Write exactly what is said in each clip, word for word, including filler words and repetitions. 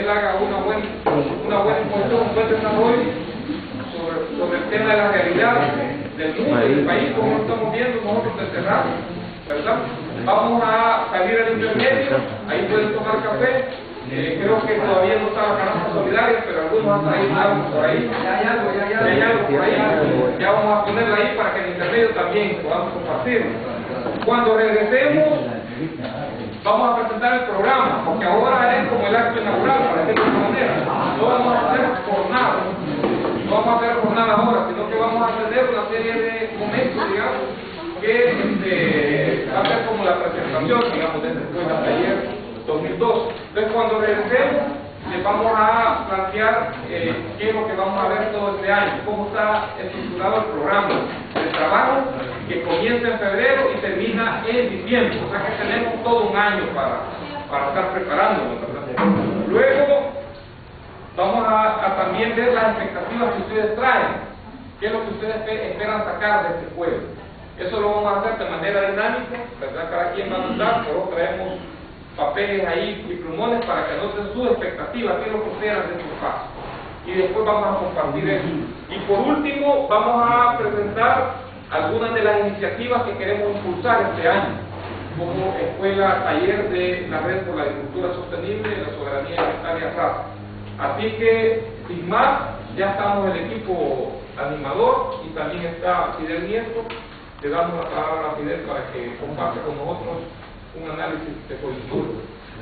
haga una buena, una buena exposición, un buen desarrollo sobre, sobre el tema de la realidad del mundo, del país, como lo estamos viendo nosotros desde radio, ¿verdad? Vamos a salir al intermedio, ahí pueden tomar café. Eh, creo que todavía no está la canasta solidaria, pero algunos han traído algo por ahí. Ya hay algo, ya hay algo, ya hay algo por ahí. Ya vamos a ponerla ahí para que en intermedio también podamos compartir. Cuando regresemos, vamos a presentar el programa, porque ahora es como el acto inaugural, para decirlo de esta manera. No vamos a hacer jornada, no vamos a hacer jornada ahora, sino que vamos a tener una serie de momentos, digamos, que este, va a ser como la presentación, digamos, de esta escuela taller dos mil doce. Entonces, cuando regresemos, les vamos a plantear eh, qué es lo que vamos a ver todo este año, cómo está estructurado el programa de trabajo que comienza en febrero y termina en diciembre. O sea que tenemos todo un año para, para estar preparándonos, ¿verdad? Luego, vamos a, a también ver las expectativas que ustedes traen, qué es lo que ustedes esperan sacar de este juego. Eso lo vamos a hacer de manera dinámica, ¿verdad? Cada quien va a mandar, pero traemos papeles ahí y plumones para que anoten sus expectativas, qué es lo que esperan de estos pasos. Y después vamos a compartir eso. Y por último, vamos a presentar algunas de las iniciativas que queremos impulsar este año, como escuela taller de la Red por la Agricultura Sostenible y la Soberanía Alimentaria R A S. Así que, sin más, ya estamos el equipo animador y también está Fidel Nieto. Le damos la palabra a Fidel para que comparte con nosotros un análisis de coyuntura.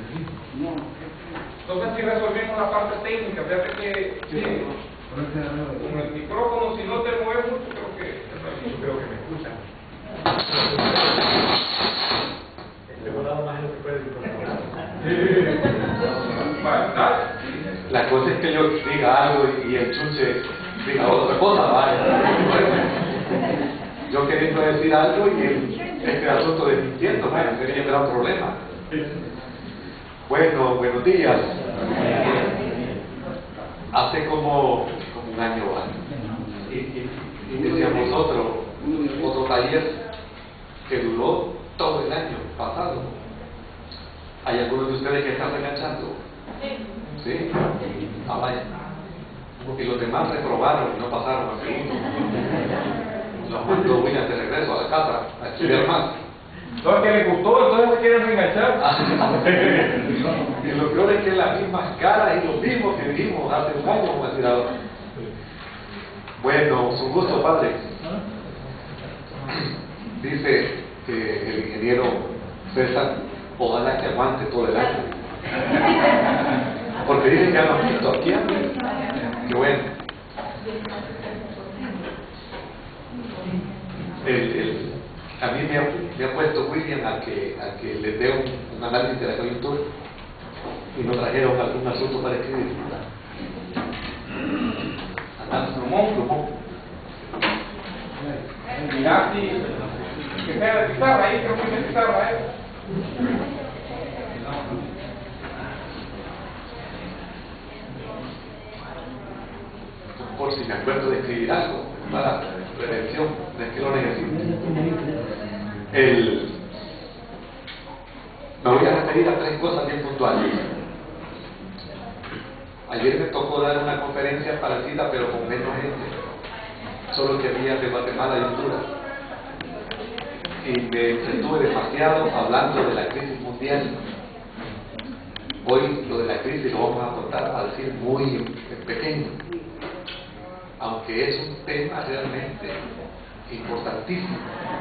No sé si resolvimos la parte técnica, fíjate que sí, con el micrófono, si no te mueves mucho, creo que, yo creo que me escuchan. La cosa es que yo diga algo y el chuche diga otra cosa, vaya. Yo queriendo decir algo y el este asunto de mintiendo, bueno, sería un gran problema. Bueno, buenos días. Hace como, como un año y, y, y decíamos otro, otro taller que duró todo el año pasado. ¿Hay algunos de ustedes que están enganchando? ¿Sí? Ah, vaya. Y los demás reprobaron y no pasaron al segundo. Los mandó William de regreso a la casa a estudiar más. No, es que le gustó, entonces se quieren reenganchar. Y lo peor es que las mismas caras y los mismos que vimos hace un año como tirador. Bueno, su gusto, padre. Dice que el ingeniero César, ojalá que aguante todo el año. Porque dicen que ya lo han visto aquí antes. Qué bueno. El, el, a mí me ha, me ha puesto William a que, a que les dé un, un análisis de la coyuntura y nos trajeron algún asunto para escribir. Andamos plumón, plumón. Mirá, si que sea de pizarra, ahí creo que es de pizarra, ¿eh? Por si me acuerdo de escribir algo para prevención de que lo necesito. El, me voy a referir a tres cosas bien puntuales. Ayer me tocó dar una conferencia parecida pero con menos gente, solo que había de Guatemala y Honduras, y me entretuve demasiado hablando de la crisis mundial. Hoy lo de la crisis lo vamos a contar a decir muy pequeño, aunque es un tema realmente importantísimo.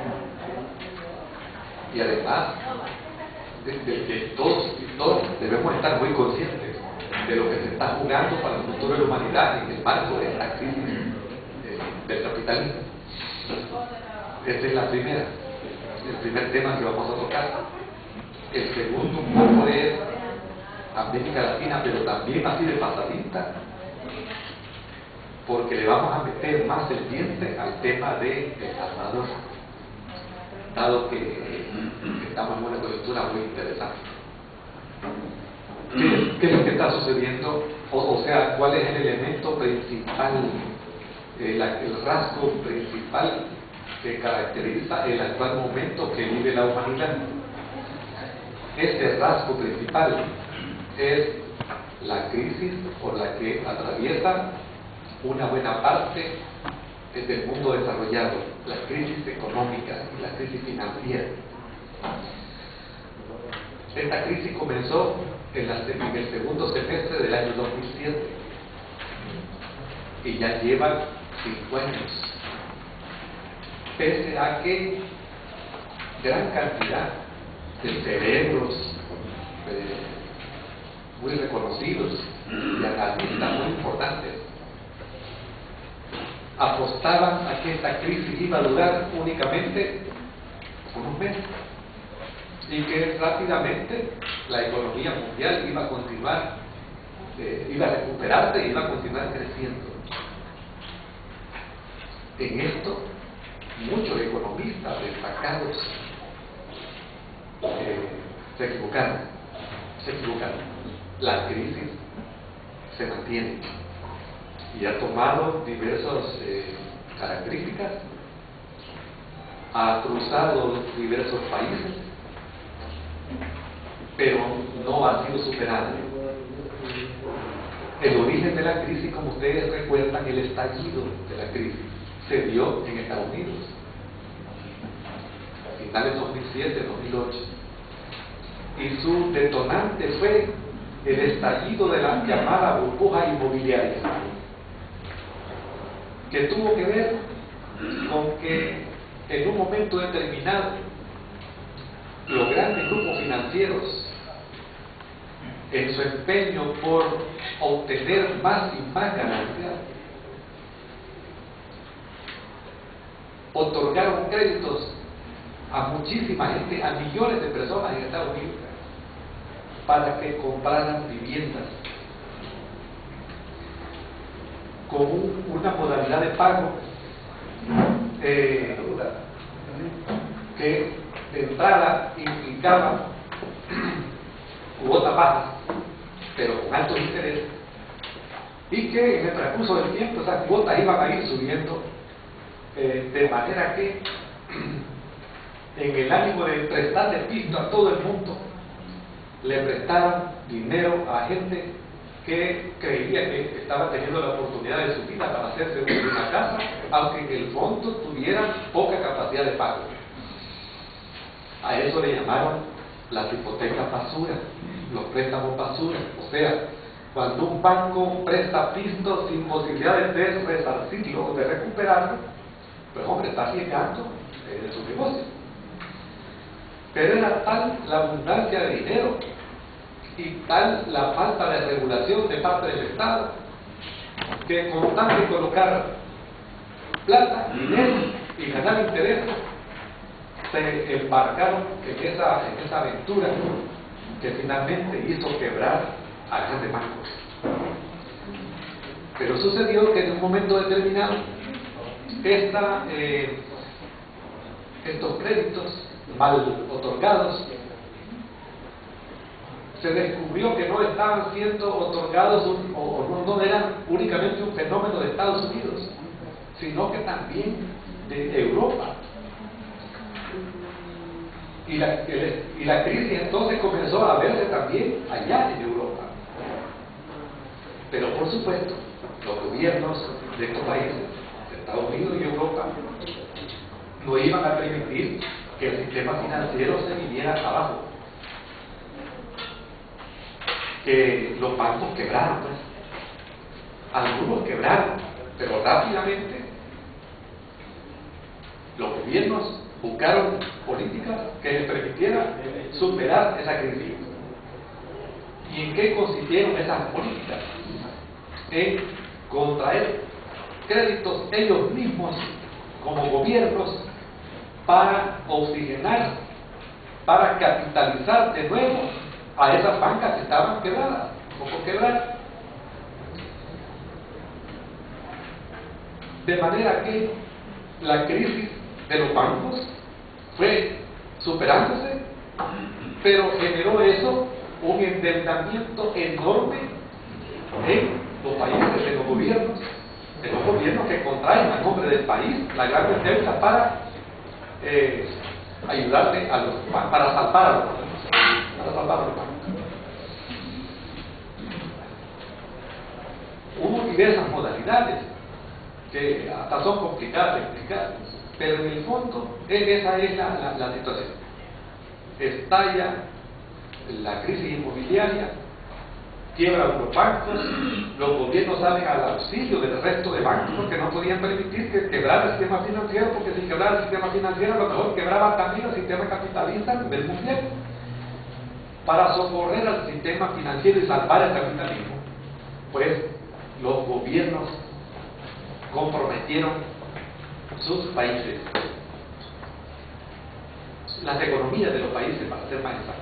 Y además, de, de, de todos, todos debemos estar muy conscientes de lo que se está jugando para el futuro de la humanidad en el marco de esta crisis eh, del capitalismo. Esta es la primera, el primer tema que vamos a tocar. El segundo un poco es América Latina, pero también así de pasadita, porque le vamos a meter más el diente al tema de El Salvador, dado que eh, estamos en una coyuntura muy interesante. ¿Qué, ¿Qué es lo que está sucediendo? O, o sea, ¿cuál es el elemento principal, eh, la, el rasgo principal que caracteriza el actual momento que vive la humanidad? Este rasgo principal es la crisis por la que atraviesa una buena parte del mundo desarrollado, la crisis económica y la crisis financiera. Esta crisis comenzó en, la, en el segundo semestre del año dos mil siete y ya lleva cinco años, pese a que gran cantidad de cerebros eh, muy reconocidos y analistas muy importantes apostaban a que esta crisis iba a durar únicamente unos meses y que rápidamente la economía mundial iba a continuar, eh, iba a recuperarse y iba a continuar creciendo. En esto, muchos economistas destacados eh, se equivocaron, se equivocaron. La crisis se mantiene y ha tomado diversas eh, características, ha cruzado diversos países, pero no ha sido superada. El origen de la crisis, como ustedes recuerdan, el estallido de la crisis se dio en Estados Unidos, a finales de dos mil siete, dos mil ocho, y su detonante fue el estallido de la llamada burbuja inmobiliaria, que tuvo que ver con que en un momento determinado los grandes grupos financieros, en su empeño por obtener más y más ganancias, otorgaron créditos a muchísima gente, a millones de personas en Estados Unidos, para que compraran viviendas con un, una modalidad de pago eh, que de entrada implicaba cuotas bajas, pero con altos intereses, y que en el transcurso del tiempo esas cuotas iban a ir subiendo, eh, de manera que en el ánimo de prestarle pisto a todo el mundo, le prestaban dinero a gente que creía que estaba teniendo la oportunidad de su vida para hacerse una casa, aunque en el fondo tuvieran poca capacidad de pago. A eso le llamaron las hipotecas basura, los préstamos basura. O sea, cuando un banco presta pisto sin posibilidades de resarcirlo o de recuperarlo, pues hombre, está arriesgando en su negocio. Pero era tal la abundancia de dinero y tal la falta de regulación de parte del Estado, que con tal de colocar plata, dinero y ganar intereses, se embarcaron en esa, en esa aventura que finalmente hizo quebrar a grandes bancos. Pero sucedió que en un momento determinado esta, eh, estos créditos mal otorgados, se descubrió que no estaban siendo otorgados un, o, o no, no eran únicamente un fenómeno de Estados Unidos, sino que también de Europa. Y la, el, y la crisis entonces comenzó a verse también allá en Europa. Pero por supuesto, los gobiernos de estos países, de Estados Unidos y Europa, no iban a permitir que el sistema financiero se viniera abajo, que los bancos quebraron, pues. Algunos quebraron, pero rápidamente los gobiernos buscaron políticas que les permitieran superar esa crisis. ¿Y en qué consistieron esas políticas? En contraer créditos ellos mismos como gobiernos para oxigenar, para capitalizar de nuevo a esas bancas que estaban quebradas o por quebrar. De manera que la crisis de los bancos fue superándose, pero generó eso un endeudamiento enorme en los países, en los gobiernos, en los gobiernos que contraen a nombre del país la gran deuda para eh, ayudarle a los, para salvar a los bancos, para salvar a los bancos. diversas modalidades que hasta son complicadas de explicar, pero en el fondo esa es la, la, la situación. Estalla la crisis inmobiliaria, quiebran los bancos, los gobiernos salen al auxilio del resto de bancos porque no podían permitir que quebrara el sistema financiero, porque si quebrara el sistema financiero a lo mejor quebraba también el sistema capitalista del mundial. Para socorrer al sistema financiero y salvar el capitalismo, pues los gobiernos comprometieron sus países, las economías de los países, para ser más exactos.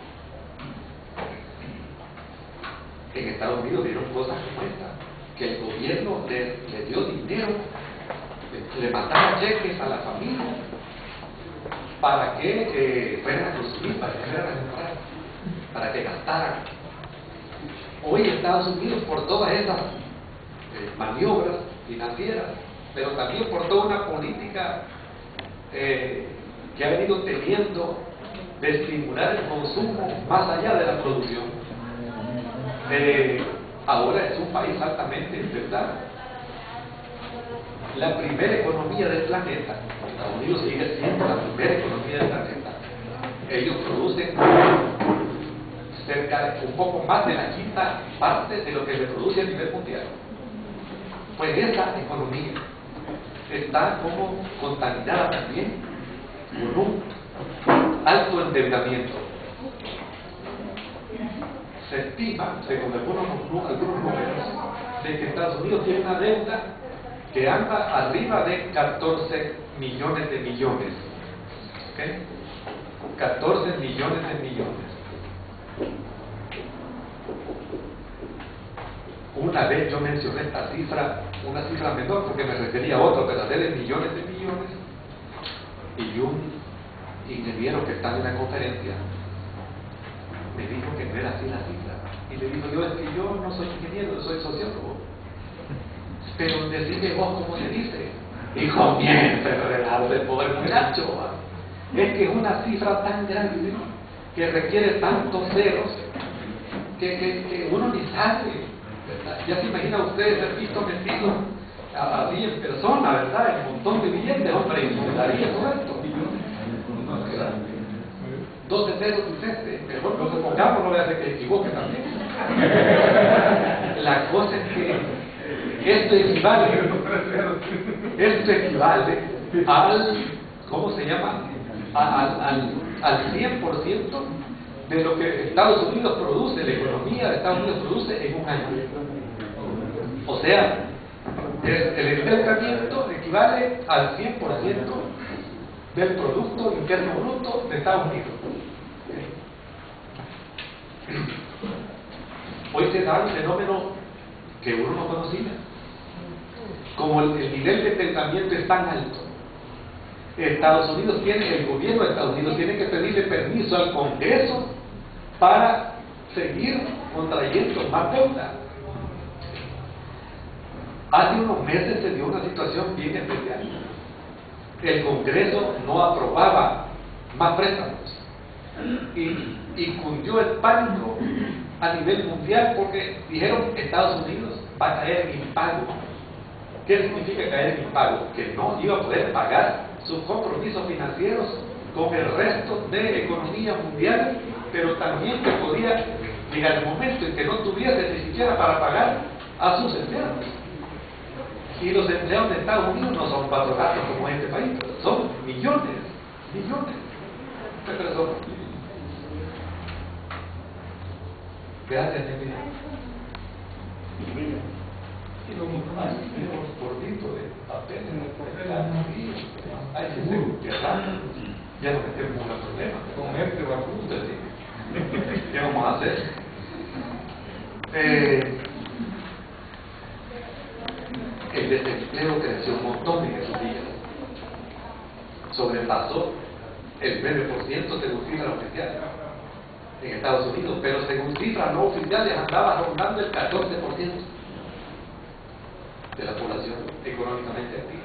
En Estados Unidos vieron cosas como esta, que el gobierno le, le dio dinero, le, le mandaba cheques a la familia para que eh, fueran a consumir, para que fueran a comprar, para que gastaran. Hoy Estados Unidos, por todas esas eh, maniobras financieras, pero también por toda una política eh, que ha venido teniendo de estimular el consumo más allá de la producción, eh, ahora es un país altamente endeudado. La primera economía del planeta, Estados Unidos sigue siendo la primera economía del planeta. Ellos producen cerca de un poco más de la quinta parte de lo que se produce a nivel mundial. Pues esa economía está como contaminada también con un alto endeudamiento. Se estima, según algunos, algunos números, de que Estados Unidos tiene una deuda que anda arriba de catorce millones de millones. ¿Okay? catorce millones de millones. Una vez yo mencioné esta cifra, una cifra menor porque me refería a otro, pero de millones de millones, y un ingeniero que está en la conferencia me dijo que no era así la cifra, y le digo yo, es que yo no soy ingeniero, soy sociólogo, pero decime vos cómo se dice. Dijo, bien, pero era de poder muchacho, es que es una cifra tan grande que requiere tantos ceros que, que, que uno ni sabe, ¿verdad? Ya se imagina usted ser visto metido así en persona, ¿verdad? En un montón de billetes, hombre, y me daría todo esto. doce ceros dice este, mejor no se pongamos, no le hace que equivoque también. La cosa es que esto equivale, esto equivale al, ¿cómo se llama? Al, al, al cien por ciento de lo que Estados Unidos produce, la economía de Estados Unidos produce en un año. O sea, el, el endeudamiento equivale al cien por ciento del Producto Interno Bruto de Estados Unidos. Hoy se da un fenómeno que uno no conocía. Como el, el nivel de endeudamiento es tan alto, Estados Unidos tiene, el gobierno de Estados Unidos tiene que pedirle permiso al Congreso para seguir contrayendo más deuda. Hace unos meses se dio una situación bien especial. El Congreso no aprobaba más préstamos y, y cundió el pánico a nivel mundial porque dijeron que Estados Unidos va a caer en impago. ¿Qué significa caer en impago? Que no iba a poder pagar sus compromisos financieros con el resto de economías mundiales, pero también que podía llegar el momento en que no tuviese ni siquiera para pagar a sus empleados. Y los empleados de Estados Unidos no son cuatro gatos como en este país, son millones, millones de personas. Gracias, Emilio. Y lo más, tenemos bordito de papel en el papel. Hay que cerrar. Ya no tenemos un problema. Con este vacuno, sí. ¿Qué vamos a hacer? Eh, el desempleo creció un montón en esos días. Sobrepasó el nueve por ciento según cifras oficiales en Estados Unidos, pero según cifras no oficiales andaba rondando el catorce por ciento de la población económicamente activa.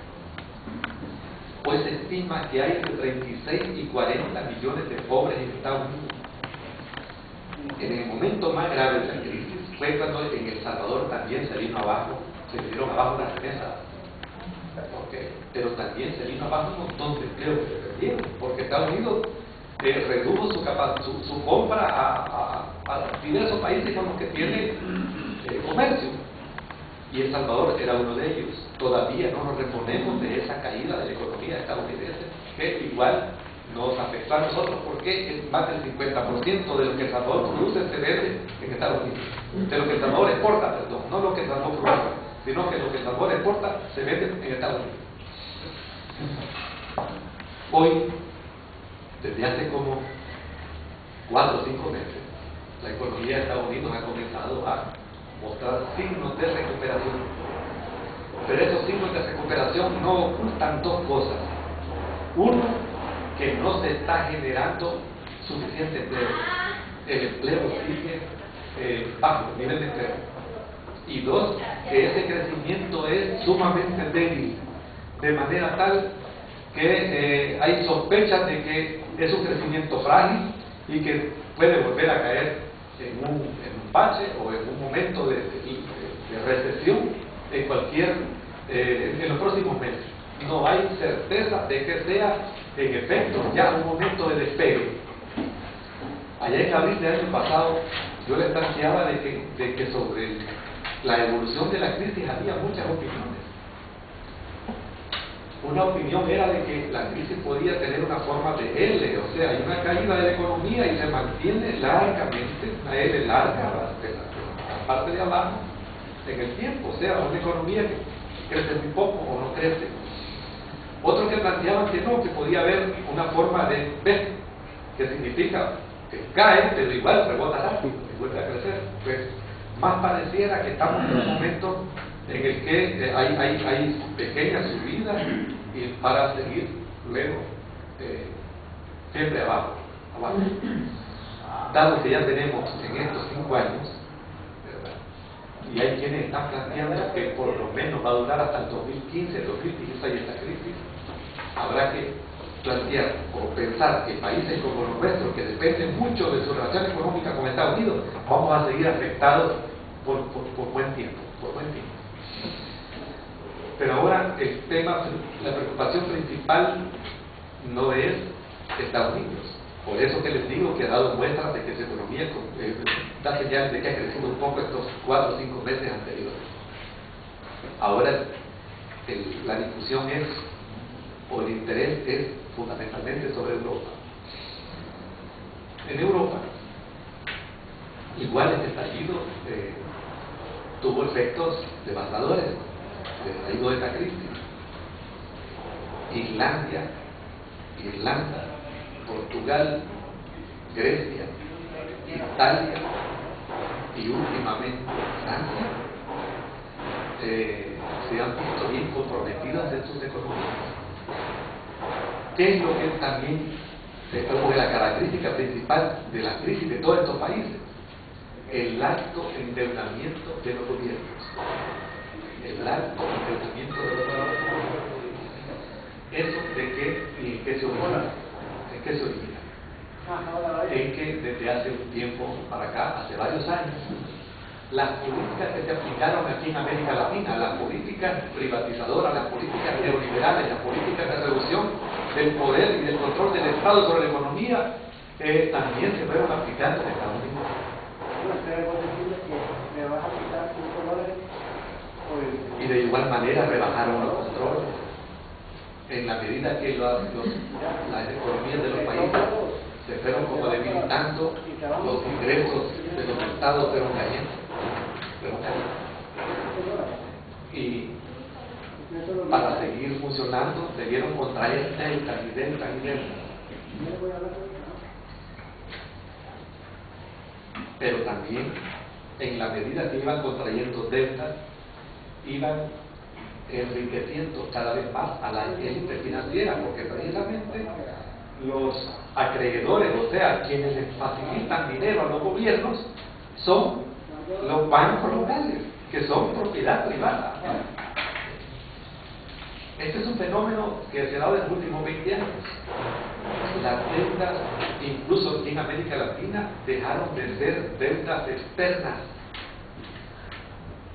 Hoy se estima que hay entre treinta y seis y cuarenta millones de pobres en Estados Unidos. En el momento más grave de la crisis, fue cuando en El Salvador también se vino abajo, se vinieron abajo las remesas. Okay. Pero también se vino abajo un montón de empleos que se perdieron, porque Estados Unidos eh, redujo su, su, su compra a, a, a diversos países con los que tiene eh, comercio. Y El Salvador era uno de ellos. Todavía no nos reponemos de esa caída de la economía estadounidense, que igual nos afectó a nosotros, porque más del cincuenta por ciento de lo que El Salvador produce se vende en Estados Unidos. De lo que El Salvador exporta, perdón, no lo que El Salvador produce, sino que lo que El Salvador exporta se vende en Estados Unidos. Hoy, desde hace como cuatro o cinco meses, la economía de Estados Unidos ha comenzado a mostrar signos de recuperación. Pero esos signos de recuperación no ocultan dos cosas. Uno, que no se está generando suficiente empleo. El empleo sigue eh, bajo, el nivel de empleo. Y dos, que ese crecimiento es sumamente débil, de manera tal que eh, hay sospechas de que es un crecimiento frágil y que puede volver a caer en un, en un bache o en un momento de, de, de recesión en cualquier eh, en los próximos meses. No hay certeza de que sea en efecto ya un momento de despegue. Allá en abril del año pasado yo les planteaba de que, de que sobre la evolución de la crisis había muchas opiniones. Una opinión era de que la crisis podía tener una forma de L, o sea, hay una caída de la economía y se mantiene largamente, una L larga, de la, la parte de abajo, en el tiempo, o sea, una economía que crece muy poco o no crece. Otros que planteaban que no, que podía haber una forma de B, que significa que cae, pero igual rebota rápido y vuelve a crecer. Pues más pareciera que estamos en un momento en el que eh, hay, hay, hay pequeñas subidas y para seguir luego eh, siempre abajo, abajo. Dado que ya tenemos en estos cinco años, ¿verdad? Y hay quienes están planteando que por lo menos va a durar hasta el dos mil quince, dos mil dieciséis esta crisis, habrá que plantear o pensar que países como los nuestros, que dependen mucho de su relación económica con Estados Unidos, vamos a seguir afectados por, por, por buen tiempo, por buen tiempo. Pero ahora el tema, la preocupación principal no es Estados Unidos. Por eso que les digo que ha dado muestras de que su economía eh, da señales de que ha crecido un poco estos cuatro o cinco meses anteriores. Ahora el, la discusión es, o el interés es fundamentalmente sobre Europa. En Europa, igual este estallido eh, tuvo efectos devastadores. Ha ido de esta crisis. Islandia, Irlanda, Portugal, Grecia, Italia y últimamente Francia eh, se han visto bien comprometidas en sus economías. ¿Qué es lo que también es como la característica principal de la crisis de todos estos países? El alto endeudamiento de los gobiernos. El alto endeudamiento de los gobiernos. ¿Eso de qué y en qué se origina? ¿En qué se origina? En que desde hace un tiempo para acá, hace varios años, las políticas que se aplicaron aquí en América Latina, las políticas privatizadoras, las políticas neoliberales, las políticas de reducción del poder y del control del Estado sobre la economía, eh, también se fueron aplicando en Estados Unidos. Y de igual manera rebajaron los controles. En la medida que los, los, las economías de los países se fueron como debilitando, los ingresos de los estados fueron cayendo, fueron cayendo. Y para seguir funcionando debieron contraer deuda y deuda y deuda. Pero también, en la medida que iban contrayendo deudas, iban enriqueciendo cada vez más a la élite financiera, porque precisamente los acreedores, o sea, quienes les facilitan dinero a los gobiernos, son los bancos locales, que son propiedad privada. Este es un fenómeno que se ha dado en los últimos veinte años. Las deudas, incluso en América Latina, dejaron de ser deudas externas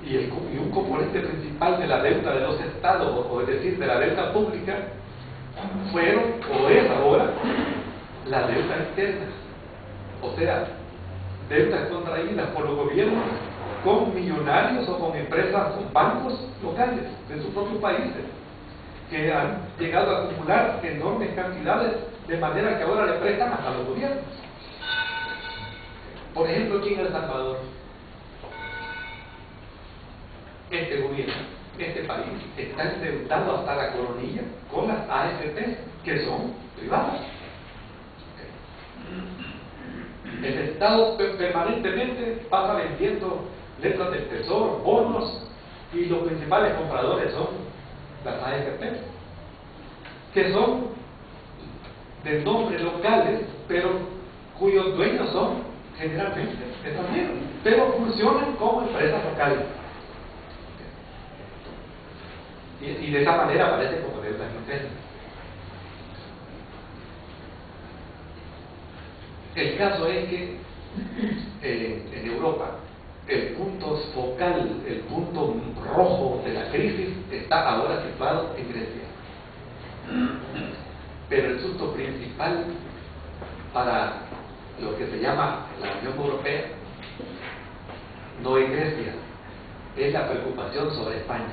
y, el, y un componente principal de la deuda de los estados, o, o es decir, de la deuda pública, fueron, o es ahora, la deuda externa, o sea, deudas contraídas por los gobiernos con millonarios o con empresas, con bancos locales de sus propios países, que han llegado a acumular enormes cantidades de manera que ahora le prestan hasta los gobiernos. Por ejemplo, aquí en El Salvador, este gobierno, este país, está endeudado hasta la coronilla con las A F P, que son privadas. El Estado permanentemente pasa vendiendo letras del tesoro, bonos, y los principales compradores son las A F P, que son de nombres locales, pero cuyos dueños son generalmente extranjeros, pero funcionan como empresas locales. Y, y de esa manera aparece como deuda interna. El caso es que eh, en Europa el punto focal, el punto rojo de la crisis está ahora situado en Grecia. Pero el susto principal para lo que se llama la Unión Europea no es Grecia, es la preocupación sobre España.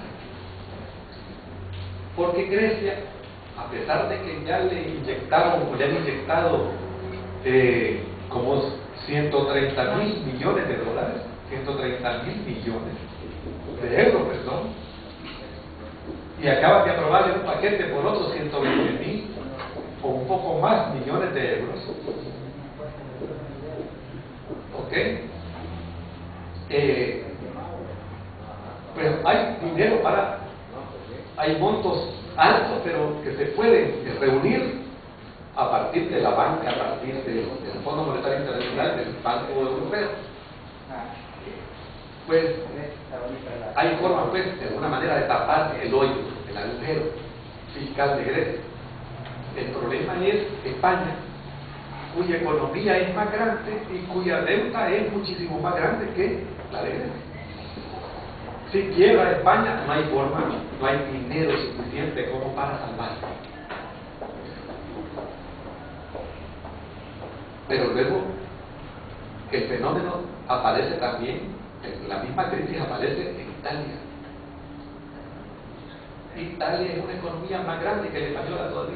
Porque Grecia, a pesar de que ya le inyectaron o le han inyectado eh, como ciento treinta mil millones de dólares, ciento treinta mil millones de euros, perdón, y acaban de aprobarle un paquete por otros ciento veinte mil o un poco más millones de euros. ¿Ok? Eh, pues hay dinero para, hay montos altos, pero que se pueden reunir a partir de la banca, a partir del, del Fondo Monetario Internacional, del Banco Europeo. Pues hay forma, pues, de alguna manera, de tapar el hoyo, el agujero fiscal de Grecia. El problema es España, cuya economía es más grande y cuya deuda es muchísimo más grande que la de Grecia. Si quiebra España, no hay forma, no hay dinero suficiente como para salvarla. Pero luego el fenómeno aparece también, la misma crisis aparece en Italia. Italia es una economía más grande que la española todavía.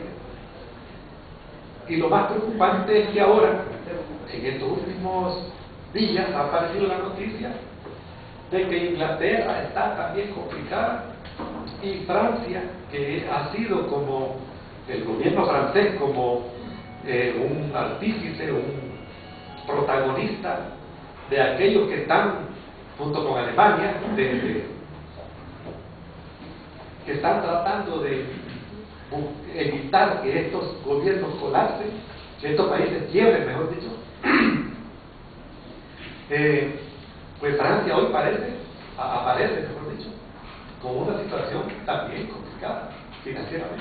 Y lo más preocupante es que ahora, en estos últimos días, ha aparecido la noticia de que Inglaterra está también complicada, y Francia, que ha sido como el gobierno francés, como eh, un artífice, un protagonista de aquellos que están, junto con Alemania, de, de, que están tratando de evitar que estos gobiernos colapsen, que estos países quiebren, mejor dicho. eh, pues Francia hoy parece, aparece, mejor dicho, con una situación también complicada financieramente.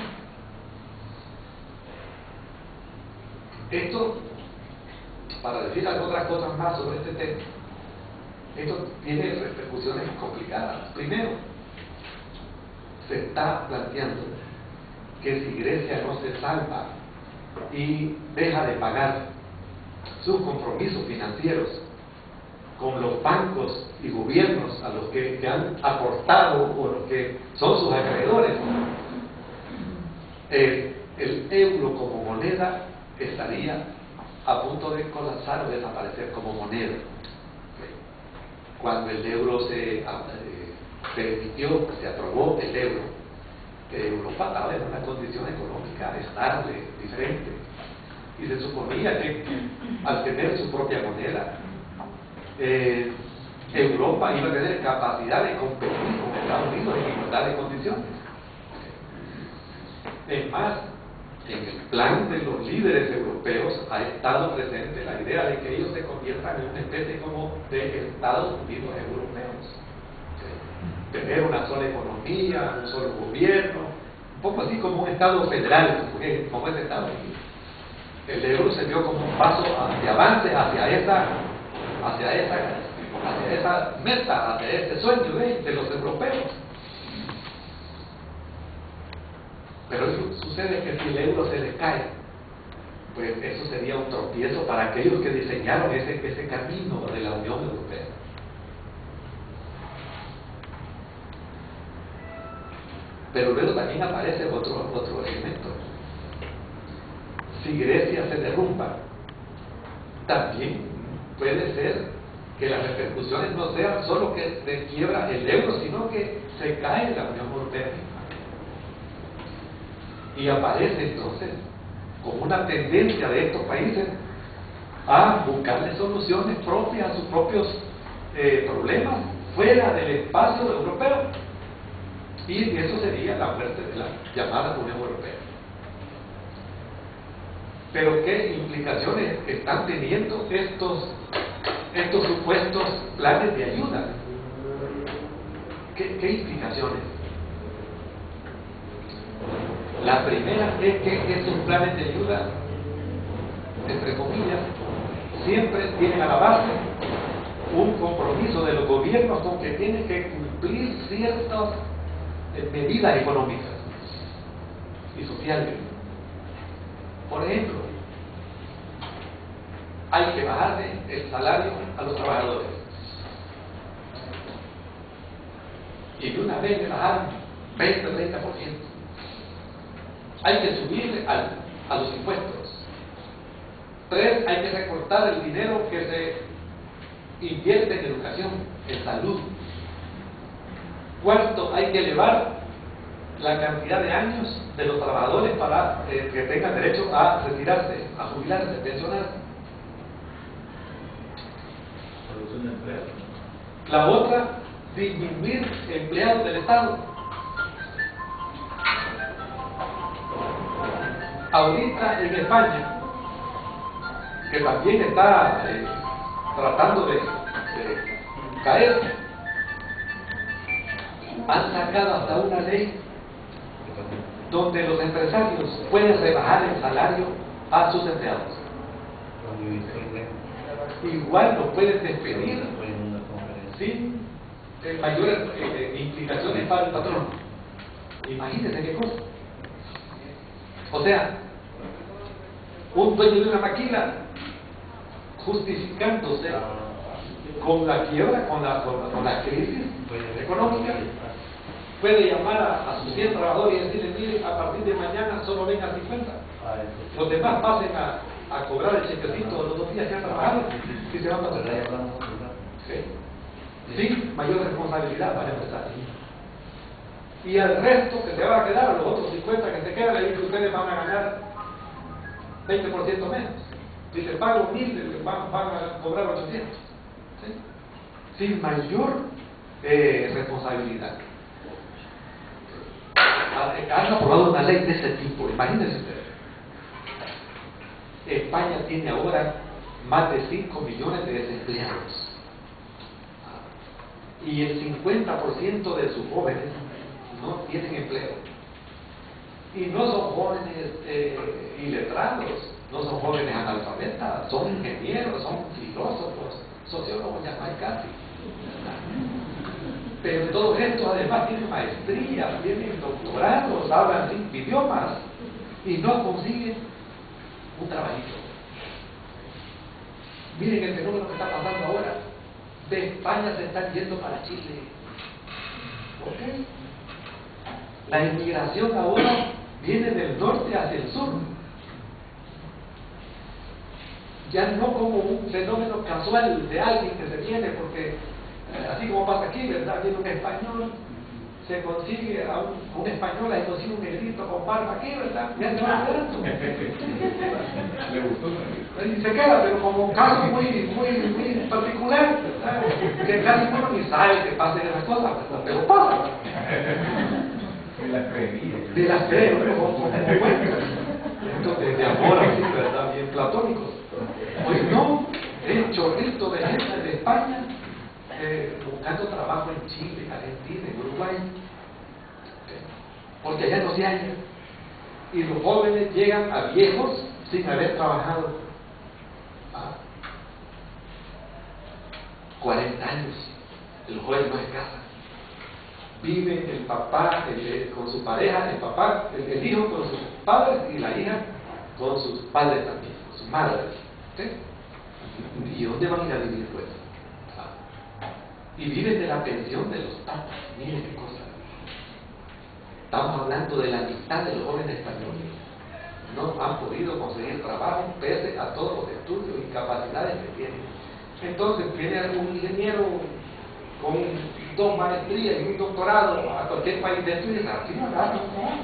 Esto, para decir otras cosas más sobre este tema, esto tiene repercusiones complicadas. Primero, se está planteando que si Grecia no se salva y deja de pagar sus compromisos financieros con los bancos y gobiernos a los que, que han aportado o los que son sus acreedores, eh, el euro como moneda estaría a punto de colapsar o desaparecer como moneda. Cuando el euro se eh, permitió, se aprobó el euro, Europa estaba en una condición económica estable, diferente, y se suponía que al tener su propia moneda, eh, Europa iba a tener capacidad de competir con Estados Unidos en igualdad de condiciones. Es más, en el plan de los líderes europeos ha estado presente la idea de que ellos se conviertan en una especie como de Estados Unidos europeos. Tener una sola economía, un solo gobierno, un poco así como un Estado federal, como es Estados Unidos. El euro se vio como un paso de avance hacia esa, hacia esa hacia esa meta, hacia ese sueño de, de los europeos. Pero eso sucede que si el euro se les cae, pues eso sería un tropiezo para aquellos que diseñaron ese, ese camino de la Unión Europea. Pero luego también aparece otro, otro elemento. Si Grecia se derrumba, también puede ser que las repercusiones no sean solo que se quiebra el euro, sino que se cae la Unión Europea. Y aparece entonces como una tendencia de estos países a buscarle soluciones propias a sus propios eh, problemas fuera del espacio europeo. Y eso sería la muerte de la llamada Unión Europea. Pero ¿qué implicaciones están teniendo estos, estos supuestos planes de ayuda? ¿Qué, qué implicaciones? La primera es que estos planes de ayuda, entre comillas, siempre tienen a la base un compromiso de los gobiernos con que tienen que cumplir ciertas eh, medidas económicas y sociales. Por ejemplo, hay que bajarle el salario a los trabajadores. Y de una vez le bajaron veinte o treinta por ciento. Hay que subirle al, a los impuestos. Tres, hay que recortar el dinero que se invierte en educación, en salud. Cuarto, hay que elevar la cantidad de años de los trabajadores para eh, que tengan derecho a retirarse, a jubilarse, a pensionarse. La otra, disminuir empleados del Estado. Ahorita en España, que también está eh, tratando de, de caer, han sacado hasta una ley donde los empresarios pueden rebajar el salario a sus empleados. Igual los pueden despedir sin eh, mayores eh, implicaciones para el patrón. Imagínense qué cosa. O sea, un dueño de una maquila justificándose con la quiebra, con la, con la, con la crisis económica, puede llamar a, a sus cien trabajadores y decirles: mire, a partir de mañana solo vengan cincuenta, los demás pasen a, a cobrar el chequecito de los dos días que han trabajado y se van a perder. ¿Sí? Sin mayor responsabilidad para empezar. Y al resto que se va a quedar, a los otros cincuenta que se quedan, le dicen que ustedes van a ganar veinte por ciento menos. Si les pago mil, les van, van a cobrar ochocientos. ¿Sí? Sin mayor eh, responsabilidad. Han aprobado una ley de ese tipo, imagínense ustedes. España tiene ahora más de cinco millones de desempleados. Y el cincuenta por ciento de sus jóvenes no tienen empleo. Y no son jóvenes eh, iletrados, no son jóvenes analfabetas, son ingenieros, son filósofos, sociólogos, ya no hay casi. Pero todos estos además tienen maestrías, tienen doctorados, hablan cinco idiomas y no consiguen un trabajito. Miren el fenómeno que está pasando ahora. De España se están yendo para Chile. ¿Por qué? La inmigración ahora viene del norte hacia el sur. Ya no como un fenómeno casual de alguien que se viene porque, eh, así como pasa aquí, ¿verdad? Viene un español, se consigue a un, a un español, se consigue un negrito con barba aquí, ¿verdad? Ya se va quedando. Le gustó. Y se queda, pero como un caso muy, muy, muy particular, ¿verdad? Que casi uno ni sabe que pasen esas cosas, ¿verdad? Pero pasa. De las creencias. De las creencias, como, como cuentos. Entonces, de amor así, ¿verdad? Bien platónicos. Pues no, el chorrito de gente de España eh, buscando trabajo en Chile, Argentina, en Uruguay, porque allá no se halla. Y los jóvenes llegan a viejos sin haber trabajado. ¿Ah? cuarenta años, el joven no se casa. Vive el papá el, con su pareja, el papá, el, el hijo con sus padres y la hija con sus padres también, con sus madres. ¿Sí? ¿Y dónde van a ir a vivir pues? Ah. Y viven de la pensión de los tatas. Miren qué cosa. Estamos hablando de la mitad de los jóvenes españoles. No han podido conseguir trabajo pese a todos los estudios y capacidades que tienen. Entonces viene algún ingeniero con dos maestrías y un doctorado a cualquier país de esto y dice, aquí no agarran trabajo.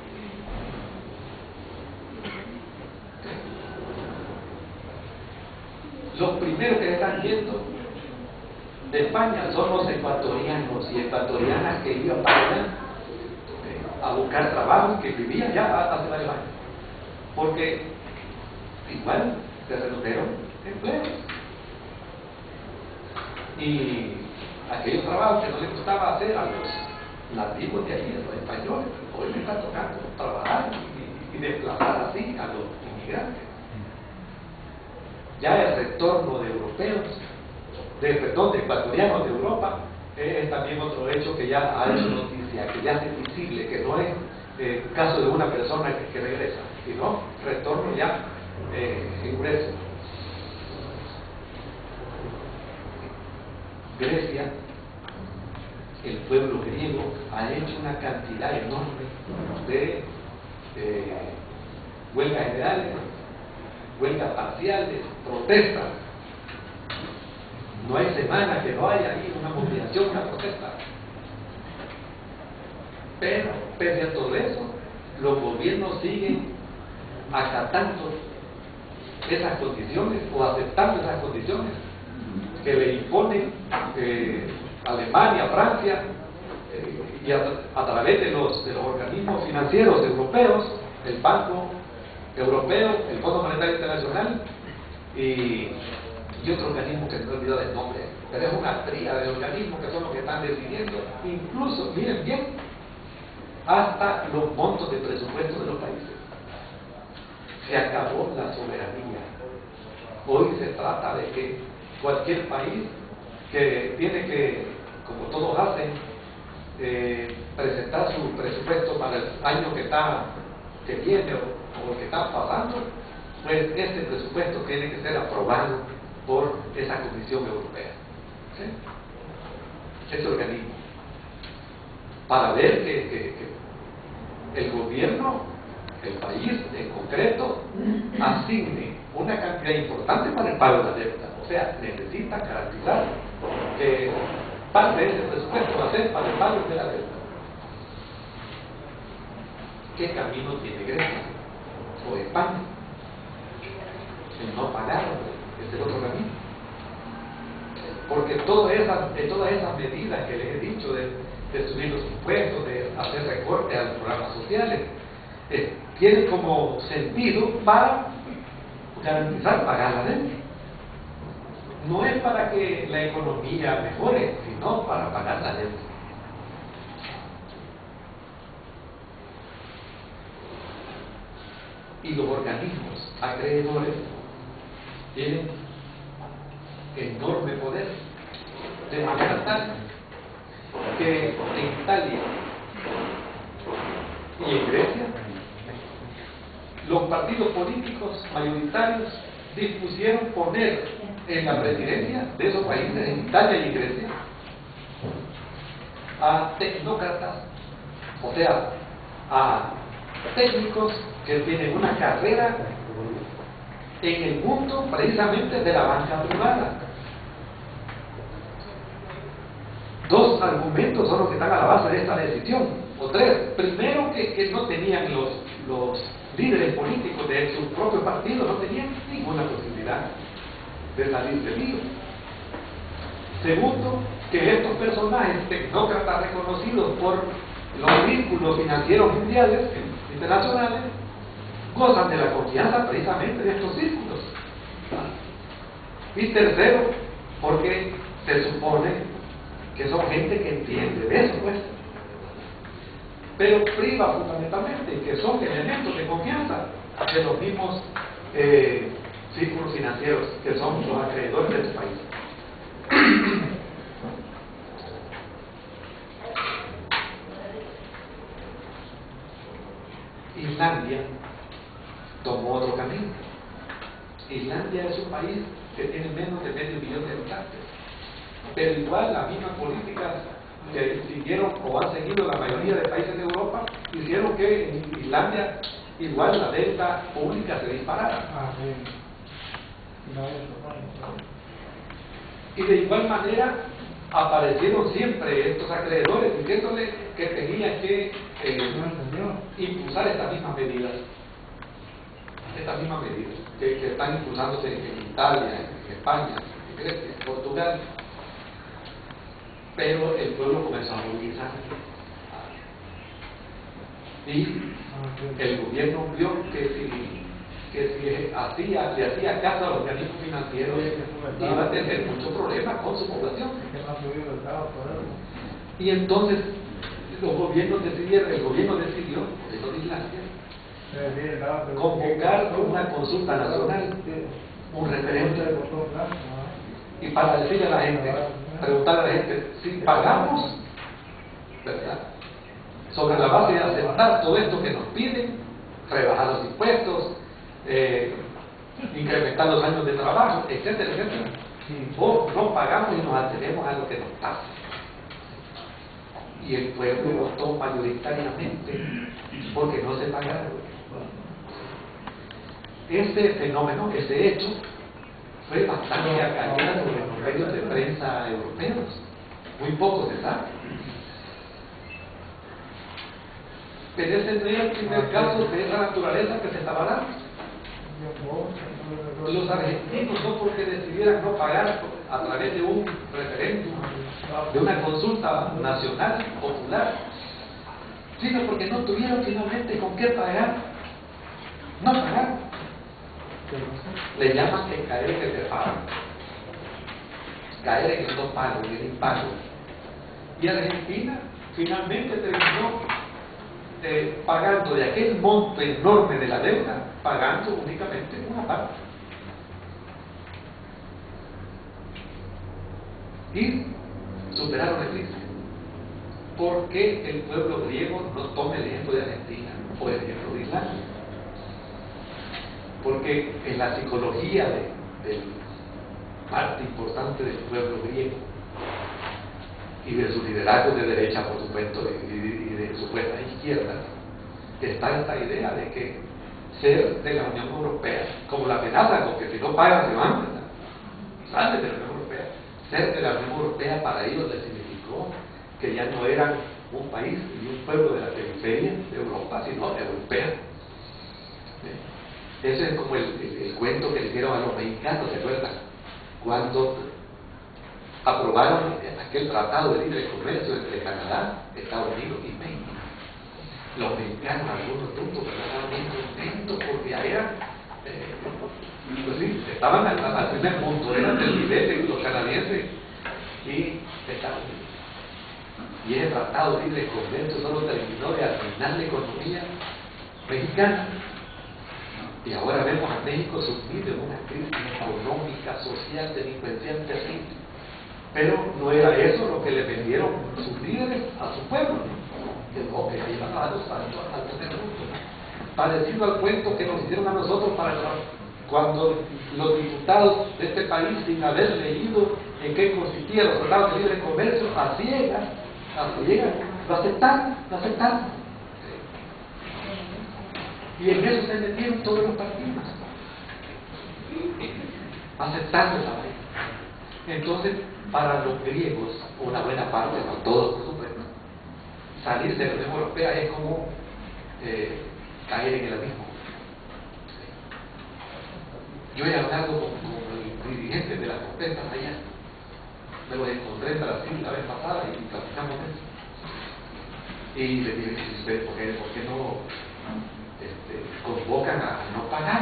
Los primeros que están yendo de España son los ecuatorianos y ecuatorianas que iban para allá a buscar trabajo, que vivían ya hace varios años. Porque igual se redujeron empleos. Y aquellos trabajos que no les gustaba hacer a los nativos de allí, a los españoles, hoy les está tocando trabajar y, y desplazar así a los inmigrantes. Ya el retorno de europeos, de, perdón, de ecuatorianos de Europa, eh, es también otro hecho que ya ha hecho noticia, que ya es visible, que no es eh, caso de una persona que, que regresa, sino retorno ya eh, ingreso. Grecia, el pueblo griego, ha hecho una cantidad enorme de eh, huelgas generales, huelgas parciales, protestas. No hay semana que no haya ahí una movilización, una protesta. Pero, pese a todo eso, los gobiernos siguen acatando esas condiciones o aceptando esas condiciones que le imponen eh, Alemania, Francia, eh, y a, a través de los, de los organismos financieros europeos, el Banco Europeo, el Fondo Monetario Internacional y, y otro organismo que no he olvidado el nombre, pero es una tríada de organismos que son los que están decidiendo, incluso, miren bien, hasta los montos de presupuesto de los países. Se acabó la soberanía. Hoy se trata de que cualquier país que tiene que, como todos hacen, eh, presentar su presupuesto para el año que está que viene o, o que está pasando, pues ese presupuesto tiene que ser aprobado por esa Comisión Europea, ¿sí? Ese organismo, para ver que, que, que el gobierno, el país en concreto, asigne una cantidad importante para el pago de la deuda. O sea, necesita garantizar que parte de ese presupuesto va a ser para el pago de la deuda. ¿Qué camino tiene Grecia o España? El no pagar es el otro camino. Porque todas esas, de todas esas medidas que les he dicho de, de subir los impuestos, de hacer recortes a los programas sociales, eh, tienen como sentido para garantizar pagar la deuda. No es para que la economía mejore, sino para pagar la deuda. Y los organismos acreedores tienen enorme poder, de manera tal que en Italia y en Grecia los partidos políticos mayoritarios dispusieron poner en la presidencia de esos países, en Italia y en Grecia, a tecnócratas, o sea, a técnicos que tienen una carrera en el mundo precisamente de la banca privada. Dos argumentos son los que están a la base de esta decisión, o tres. Primero, que, que no tenían los, los líderes políticos de su propio partido, no tenían ninguna posibilidad de salir del lío. Segundo, que estos personajes tecnócratas reconocidos por los vínculos financieros mundiales, internacionales, gozan de la confianza precisamente de estos círculos. Y tercero, porque se supone que son gente que entiende de eso, pues. Pero priva fundamentalmente que son elementos de confianza de los mismos eh, círculos financieros que son los acreedores de este país. Islandia tomó otro camino. Islandia es un país que tiene menos de medio millón de habitantes, pero igual las mismas políticas que siguieron o han seguido la mayoría de países de Europa hicieron que en Islandia igual la deuda pública se disparara. Y de igual manera aparecieron siempre estos acreedores diciéndole que tenían que eh, impulsar estas mismas medidas, estas mismas medidas que, que están impulsándose en Italia, en España, en Grecia, en Portugal. Pero el pueblo comenzó a movilizar y el gobierno vio que si que si hacía, le hacía caso a los organismos financieros iba a tener muchos problemas con su población. Y entonces los gobiernos decidieron, el gobierno decidió, el gobierno de Islandia, convocar una consulta nacional, un referéndum, y para decirle a la gente, preguntarle a la gente, si pagamos, ¿verdad?, sobre la base de aceptar todo esto que nos piden, rebajar los impuestos, eh, incrementar los años de trabajo, etcétera, etcétera, o no pagamos y nos atenemos a lo que nos pasa. Y el pueblo votó mayoritariamente porque no se pagaron. Este fenómeno, este hecho, fue bastante acallado en los medios de prensa europeos. Muy poco se sabe. Pero ese no era el primer caso de esa naturaleza que se estaba dando. Los argentinos no porque decidieran no pagar a través de un referéndum, de una consulta nacional, popular, sino porque no tuvieron finalmente con qué pagar. No pagaron. Le llaman que caer en el paro, caer en el no pago, en el impago. Y Argentina finalmente terminó eh, pagando de aquel monto enorme de la deuda, pagando únicamente una parte. Y superaron la crisis. ¿Por qué el pueblo griego no toma el ejemplo de Argentina o el ejemplo de Islandia? Porque en la psicología de, de parte importante del pueblo griego y de sus liderazgos de derecha, por supuesto, y, y de supuestas izquierdas, está esta idea de que ser de la Unión Europea, como la amenaza con que si no pagan se van, ¿verdad?, salen de la Unión Europea. Ser de la Unión Europea para ellos les significó que ya no eran un país y un pueblo de la periferia de Europa, sino europeo. Ese es como el, el, el cuento que le hicieron a los mexicanos, ¿se acuerdan? Cuando aprobaron aquel tratado de libre comercio entre Canadá, Estados Unidos y México. Los mexicanos, algunos tontos, estaban bien contentos porque ya eran, eh, pues sí, estaban al, al primer punto, eran del nivel de los canadienses y Estados Unidos. Y ese tratado de libre comercio solo terminó de arruinar la economía mexicana. Y ahora vemos a México sumido en una crisis económica, social, delincuencial terrible. Pero no era eso lo que le vendieron sus líderes a su pueblo. Que no, que ahí van a dar los saltos al tercer mundo. Parecido al cuento que nos hicieron a nosotros para cuando los diputados de este país, sin haber leído en qué consistían los tratados de libre comercio, a ciegas, a ciegas, lo aceptaron, lo aceptaron. Y en eso se metieron todos los partidos, aceptando esa ley. Entonces, para los griegos, una buena parte, no todos por supuesto, salir de la Unión Europea es como eh, caer en el abismo. Yo he hablado con, con el dirigente de las protestas allá, me los encontré en Brasil la vez pasada y platicamos de eso. Y le dije, ¿ustedes por qué, por qué no Este, convocan a no pagar?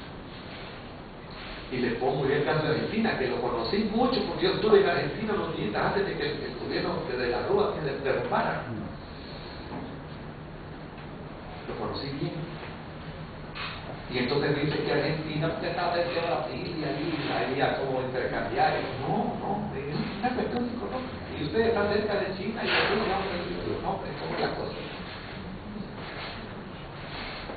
Y le pongo yo el caso de Argentina, que lo conocí mucho porque yo estuve en Argentina unos días antes de que el, el gobierno de la Rúa se derrumbara. Lo conocí bien. Y entonces dice que Argentina usted sabe que Brasil y ahí había como intercambiar. No, no, es una cuestión psicológica. Y usted está cerca de China y de Rusia, no, ¿cómo es la cosa?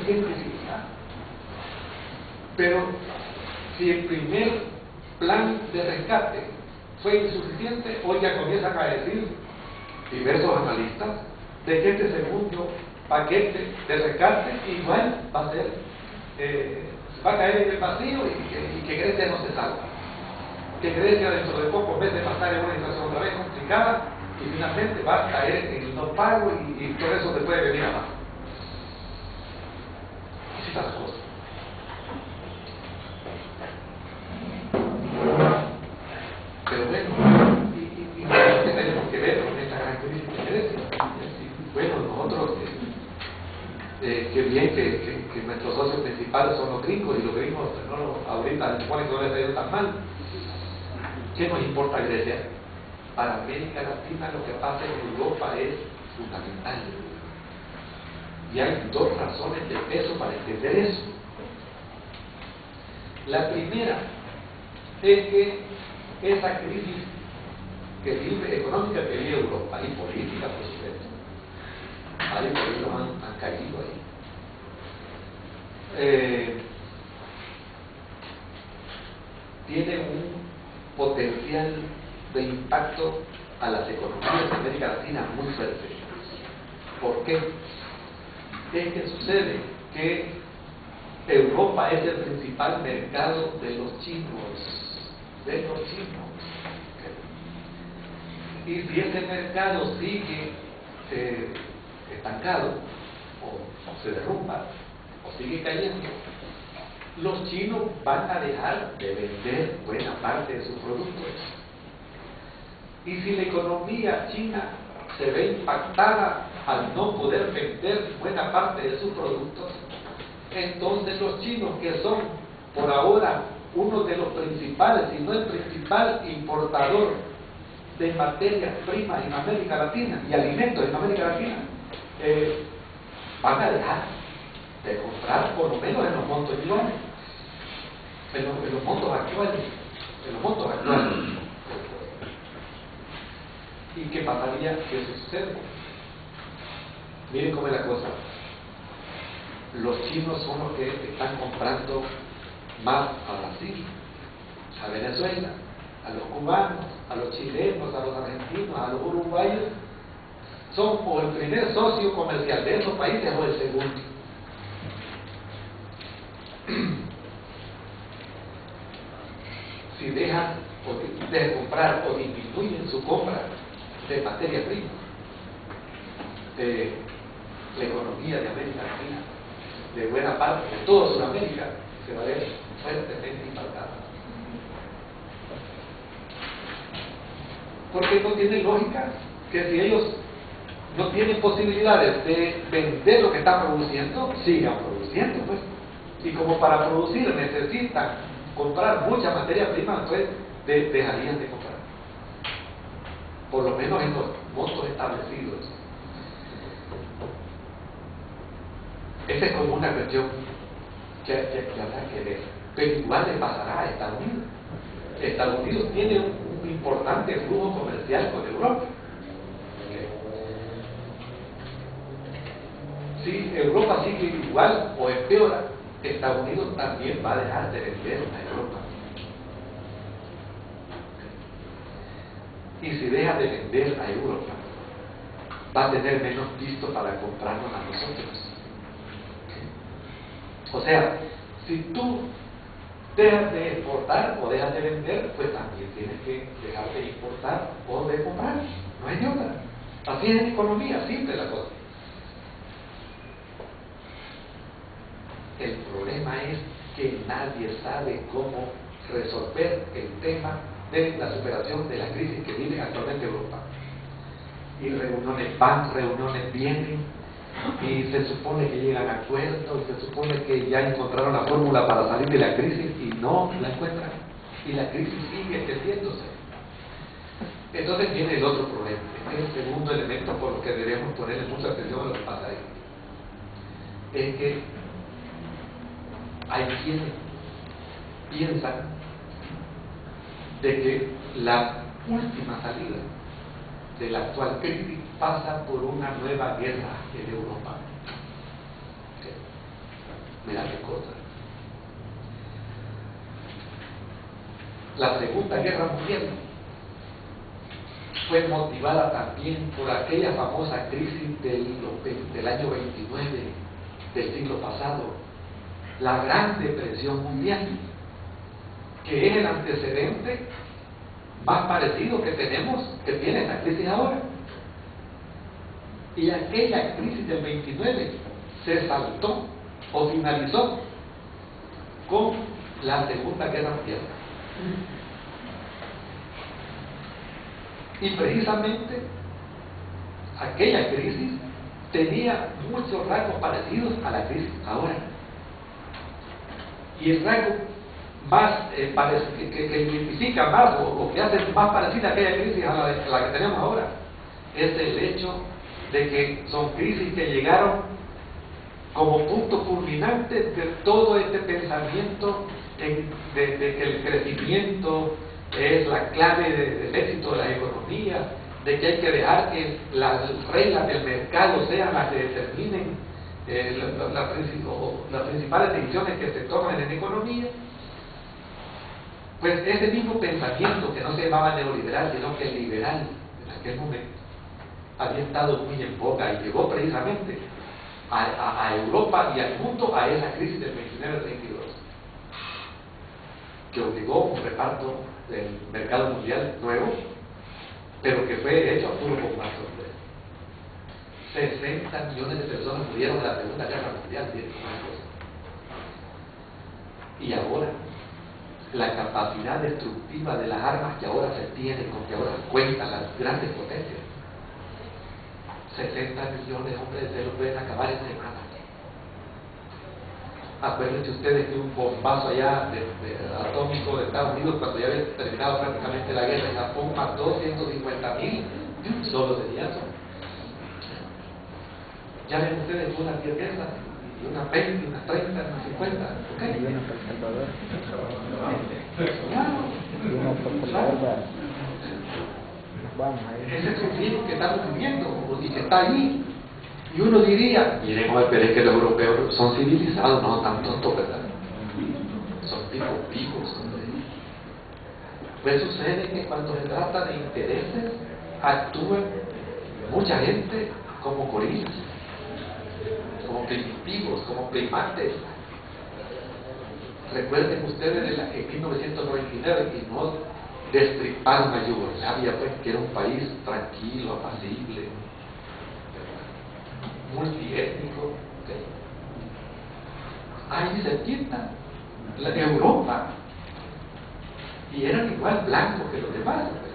dificultad. Pero si el primer plan de rescate fue insuficiente, hoy ya comienzan a decir diversos analistas de que este segundo paquete de rescate igual va a ser, eh, va a caer en el vacío y que, y que Grecia no se salva. Que Grecia dentro de pocos meses va a estar en una situación otra vez complicada y finalmente va a caer en el no pago y, y todo eso se puede venir abajo. Así está la cosa. Pero bueno, y, y, y ¿qué tenemos que ver con esta gran crisis de Grecia? Bueno, nosotros, eh, eh, qué bien que, que, que nuestros socios principales son los gringos, y los gringos no, ahorita se supone que no les ha ido tan mal. ¿Qué nos importa Grecia? Para América Latina lo que pasa en Europa es fundamental. Y hay dos razones de peso para entender eso. La primera es que esa crisis que vive, económica que vive Europa, y política, por supuesto, varios países han, han caído ahí. Eh, tiene un potencial de impacto a las economías de América Latina muy fuerte. ¿Por qué? Es que sucede que Europa es el principal mercado de los chinos, de los chinos. Y si ese mercado sigue eh, estancado, o, o se derrumba, o sigue cayendo, los chinos van a dejar de vender buena parte de sus productos. Y si la economía china se ve impactada al no poder vender buena parte de sus productos, entonces los chinos, que son por ahora uno de los principales, si no el principal importador de materias primas en América Latina y alimentos en América Latina, eh, van a dejar de comprar, por lo menos en los montos actuales, en los, en los montos actuales, en los montos actuales. ¿Y qué pasaría si eso sucede? Miren cómo es la cosa. Los chinos son los que están comprando más a Brasil, a Venezuela, a los cubanos, a los chilenos, a los argentinos, a los uruguayos. Son o el primer socio comercial de esos países o el segundo. Si dejan de comprar o disminuyen su compra de materia prima, de la economía de América Latina, de buena parte de toda Sudamérica, se va a ver fuertemente impactada. Porque no tiene lógica que si ellos no tienen posibilidades de vender lo que están produciendo, sigan produciendo, pues. Y como para producir necesitan comprar mucha materia prima, pues de, dejarían de comprar. Por lo menos en los montos establecidos. Esa es como una cuestión que, que, que habrá que ver. Pero igual le pasará a Estados Unidos. Estados Unidos tiene un, un importante flujo comercial con Europa. Si Europa sigue igual o empeora, Estados Unidos también va a dejar de vender a Europa. Y si deja de vender a Europa, va a tener menos pisto para comprarnos a nosotros. O sea, si tú dejas de exportar o dejas de vender, pues también tienes que dejar de importar o de comprar. No hay de otra. Así es en economía, simple la cosa. El problema es que nadie sabe cómo resolver el tema de la superación de la crisis que vive actualmente Europa. Y reuniones van, reuniones vienen, y se supone que llegan a acuerdos, y se supone que ya encontraron la fórmula para salir de la crisis, y no la encuentran, y la crisis sigue extendiéndose. Entonces viene el otro problema, este es el segundo elemento por el que debemos ponerle mucha atención a lo que pasa ahí. Es que hay quienes piensan de que la última salida de la actual crisis pasa por una nueva guerra en Europa. Mira qué cosa. La Segunda Guerra Mundial fue motivada también por aquella famosa crisis del, del año veintinueve del siglo pasado, la Gran Depresión Mundial, que es el antecedente más parecido que tenemos, que tiene esta crisis ahora. Y aquella crisis del veintinueve se saltó o finalizó con la Segunda Guerra Mundial. Y precisamente aquella crisis tenía muchos rasgos parecidos a la crisis ahora. Y el rasgo más eh, que, que, que identifica más o, o que hace más parecida a aquella crisis a la, de, a la que tenemos ahora es el hecho de que son crisis que llegaron como punto culminante de todo este pensamiento en, de, de que el crecimiento es la clave de, del éxito de las economías, de que hay que dejar que las reglas del mercado sean las que determinen eh, la, la, la, las principales decisiones que se toman en la economía. Pues ese mismo pensamiento, que no se llamaba neoliberal, sino que liberal en aquel momento, había estado muy en boga y llegó precisamente a, a, a Europa y al mundo a esa crisis del veintinueve treinta y dos, que obligó un reparto del mercado mundial nuevo, pero que fue hecho a puro bombazo. sesenta millones de personas murieron en la Segunda Guerra Mundial, ¿tiene una cosa? Y ahora, la capacidad destructiva de las armas que ahora se tienen, con que ahora cuentan las grandes potencias, sesenta millones de hombres se lo pueden acabar en semanas. Acuérdense ustedes que un bombazo allá de, de, atómico de Estados Unidos, cuando ya había terminado prácticamente la guerra en Japón, mató ciento cincuenta mil de un solo seriazo. Ya ven ustedes unas diez guerras, y unas veinte, unas treinta, unas cincuenta, ¿ok? Y uno por Salvador. Claro. Y uno por Salvador. Vamos ahí. Ese sufrimiento que estamos viviendo y que está ahí. Y uno diría, miren, pero es que los europeos son civilizados, no tan tontos, ¿verdad? Son tipos vivos, hombre. Pues sucede que cuando se trata de intereses, actúan mucha gente como gorilas, como primitivos, como primates. Recuerden ustedes de la, en mil novecientos noventa y nueve y no destriparon a Yugoslavia, pues, que era un país tranquilo, apacible, multiétnico, ¿okay? Ahí cerquita, la de Europa, y eran igual blancos que los demás, pues.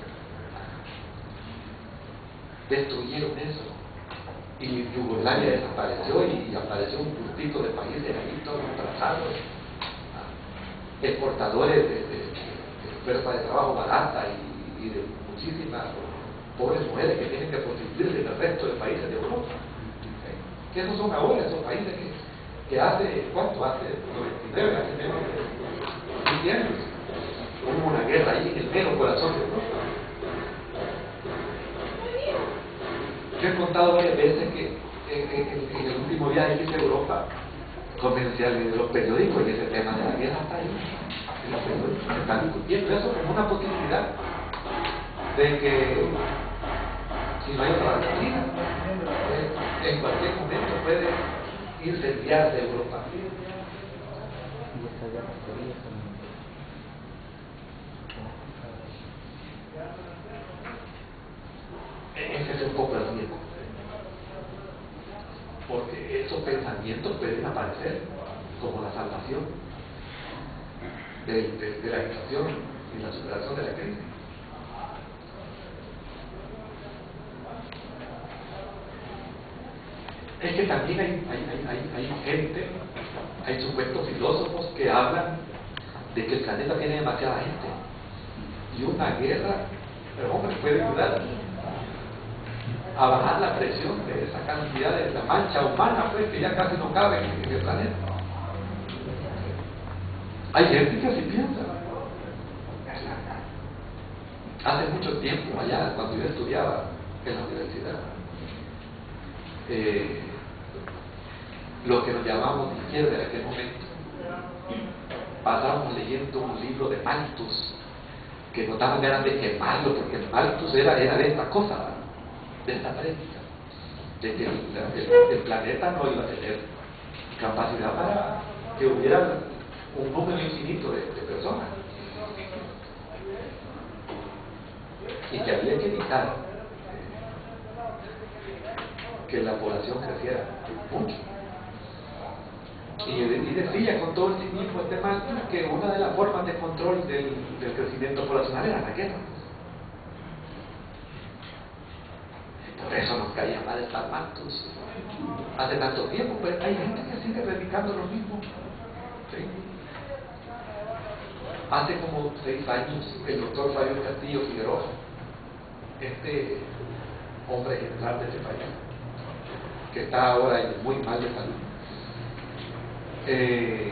Destruyeron eso, y Yugoslavia desapareció y, y apareció un grupito de países ahí todos trazados, exportadores de, de, de fuerza de trabajo barata y, y de muchísimas pobres mujeres que tienen que prostituirse en el resto de países de Europa. Que esos son ahora esos países que, que hace, ¿cuánto? Hace noventa y nueve, hace menos de veinte años, hubo una guerra ahí en el mero corazón de Europa. Yo he contado varias veces que en, en, en el último viaje que hice a Europa, comencé a leer los periódicos y ese tema de la guerra está ahí. En los periódicos se están discutiendo eso como una posibilidad de que si no hay otra salida, eh, en cualquier momento puede incendiarse Europa. Ese es un poco el riesgo, porque esos pensamientos pueden aparecer como la salvación de, de, de la inflación y la superación de la crisis. Es que también hay, hay, hay, hay, hay gente, hay supuestos filósofos que hablan de que el planeta tiene demasiada gente y una guerra, pero hombre, puede ayudar a bajar la presión de esa cantidad de la mancha humana, pues, que ya casi no cabe en, en el planeta. Hay gente que así piensa. Hace mucho tiempo, allá, cuando yo estudiaba en la universidad, eh, los que nos llamamos de izquierda en aquel momento, pasábamos leyendo un libro de Malthus, que nos daban ganas de quemarlo, porque el Malthus era, era de esta cosa, ¿verdad? De esta práctica, de que el, el, el planeta no iba a tener capacidad para que hubiera un número infinito de, de personas, y que había que evitar que la población creciera mucho. Y, y decía con todo el cinismo este Malthus que una de las formas de control del, del crecimiento poblacional era la guerra. Por eso nos caía mal el tal Malthus hace tanto tiempo, pero hay gente que sigue predicando lo mismo. ¿Sí? Hace como seis años el doctor Fabio Castillo Figueroa, este hombre ejemplar de este país, que está ahora muy mal de salud, eh,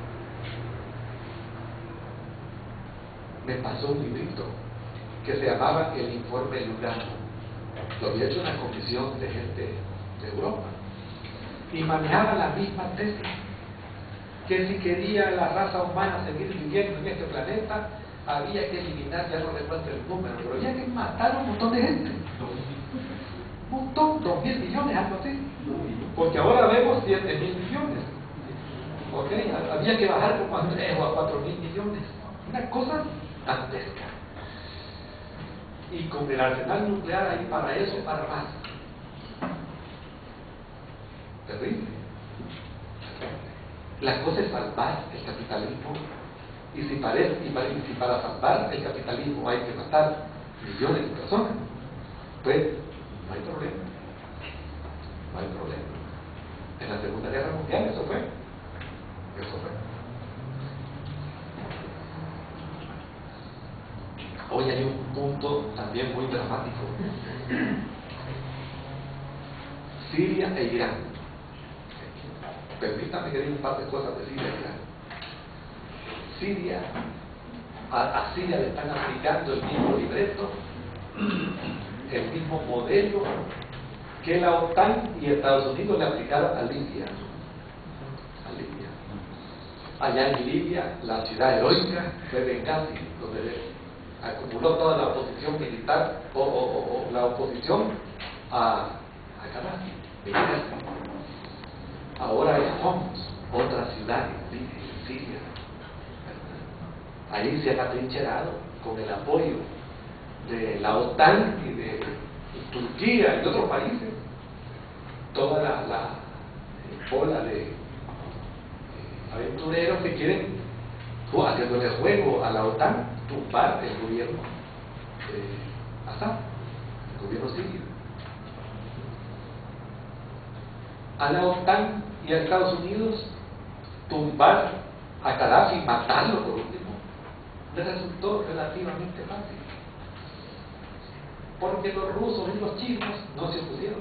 me pasó un librito que se llamaba El Informe Lugano. Lo había hecho una comisión de gente de Europa y manejaba la misma tesis, que si quería la raza humana seguir viviendo en este planeta había que eliminar, ya no recuerdo el número, pero había que matar a un montón de gente, un montón, dos mil millones, algo así, porque ahora vemos siete mil millones. Okay, había que bajar como a tres o a cuatro mil millones, una cosa dantesca. Y con el arsenal nuclear ahí para eso, para más. Terrible. La cosa es salvar el capitalismo, y si, parece, y para, y si para salvar el capitalismo hay que matar millones de personas, pues no hay problema. No hay problema. En la Segunda Guerra Mundial eso fue. Eso fue. Hoy hay un punto también muy dramático. Siria e Irán. Permítame que diga un par de cosas de Siria e Irán. Siria, a, a Siria le están aplicando el mismo libreto, el mismo modelo que la OTAN y Estados Unidos le aplicaron a Libia. A Libia. Allá en Libia, la ciudad heroica de Benghazi, donde acumuló toda la oposición militar o, o, o, o la oposición a, a Gaddafi, Benghazi. Ahora es Homs, otra ciudad en Siria. Ahí se han atrincherado con el apoyo de la OTAN y de Turquía y de otros países, toda la, la ola de aventureros que quieren, haciéndole juego a la OTAN, tumbar el gobierno de Assad, el gobierno sirio. A la OTAN y a Estados Unidos tumbar a Gaddafi, matarlo por último, le resultó relativamente fácil, porque los rusos y los chinos no se opusieron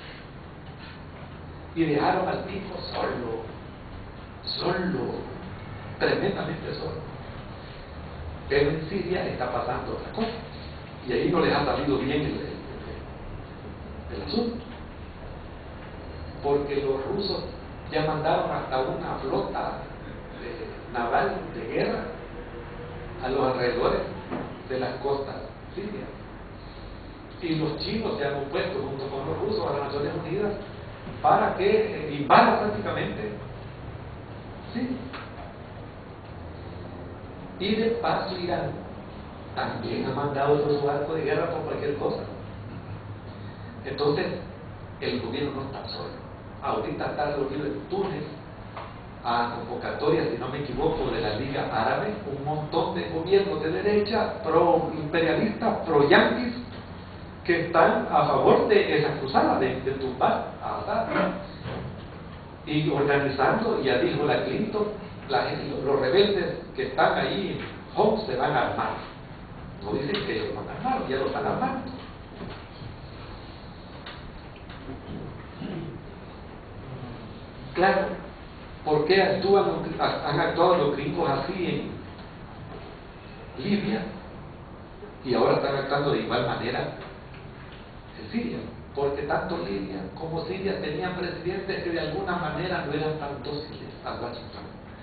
y dejaron al tipo solo, solo, tremendamente solo. Pero en Siria está pasando otra cosa, y ahí no les ha salido bien el, el, el, el asunto, porque los rusos ya mandaron hasta una flota de, naval de guerra a los alrededores de las costas sirias, y los chinos se han opuesto junto con los rusos a las Naciones Unidas para que eh, invadan prácticamente Siria. Y de paso Irán también ha mandado su barco de guerra por cualquier cosa. Entonces el gobierno no está solo. Ahorita está reunido en Túnez a convocatoria, si no me equivoco, de la Liga Árabe, un montón de gobiernos de derecha, pro imperialistas, pro yanquis, que están a favor de esa cruzada de, de tumbar a Assad, y organizando, ya dijo la Clinton, la, los rebeldes que están ahí en Homs se van a armar. No dicen que ellos van a armar, ya lo están armando. Claro, ¿por qué actúan, han actuado los gringos así en Libia y ahora están actuando de igual manera en Siria? porque tanto Libia como Siria tenían presidentes que de alguna manera no eran tan dóciles a Washington.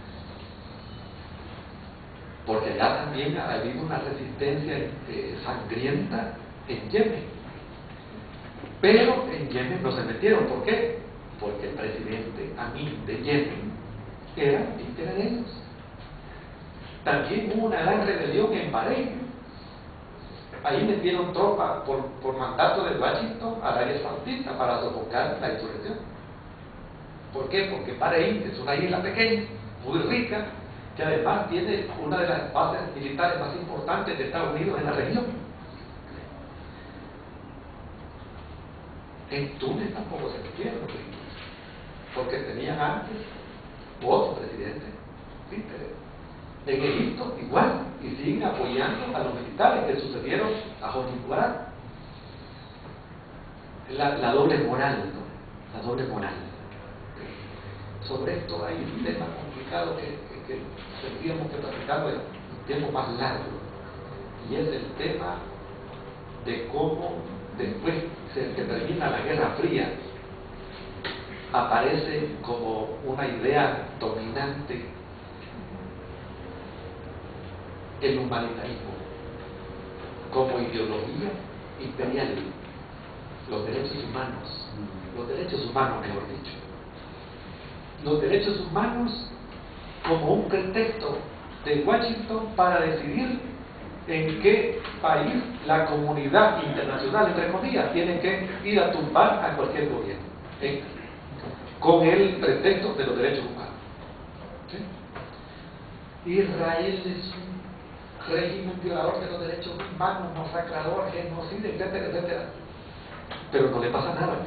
Porque allá también ha habido una resistencia eh, sangrienta en Yemen. Pero en Yemen no se metieron. ¿Por qué? Porque el presidente Amin de Yemen era títere de ellos. También hubo una gran rebelión en Bahrein. Ahí metieron tropas por, por mandato de Washington a Arabia Saudita para sofocar la insurrección. ¿Por qué? Porque Bahrein es una isla pequeña, muy rica, que además tiene una de las bases militares más importantes de Estados Unidos en la región. En Túnez tampoco se metieron los gringos, porque tenían antes otro presidente, títere. En Egipto igual, y siguen apoyando a los militares que sucedieron a Hosni Mubarak. La, la doble moral, ¿no? La doble moral. Sobre esto hay un tema complicado que, que, que tendríamos que platicarlo en un tiempo más largo, y es el tema de cómo después de que termina la Guerra Fría aparece como una idea dominante el humanitarismo como ideología imperial, los derechos humanos, los derechos humanos mejor dicho, los derechos humanos como un pretexto de Washington para decidir en qué país la comunidad internacional, entre comillas, tiene que ir a tumbar a cualquier gobierno, ¿sí? Con el pretexto de los derechos humanos, ¿sí? Israel es un régimen violador de los derechos humanos, masacrador, genocida, etcétera, etcétera, pero no le pasa nada.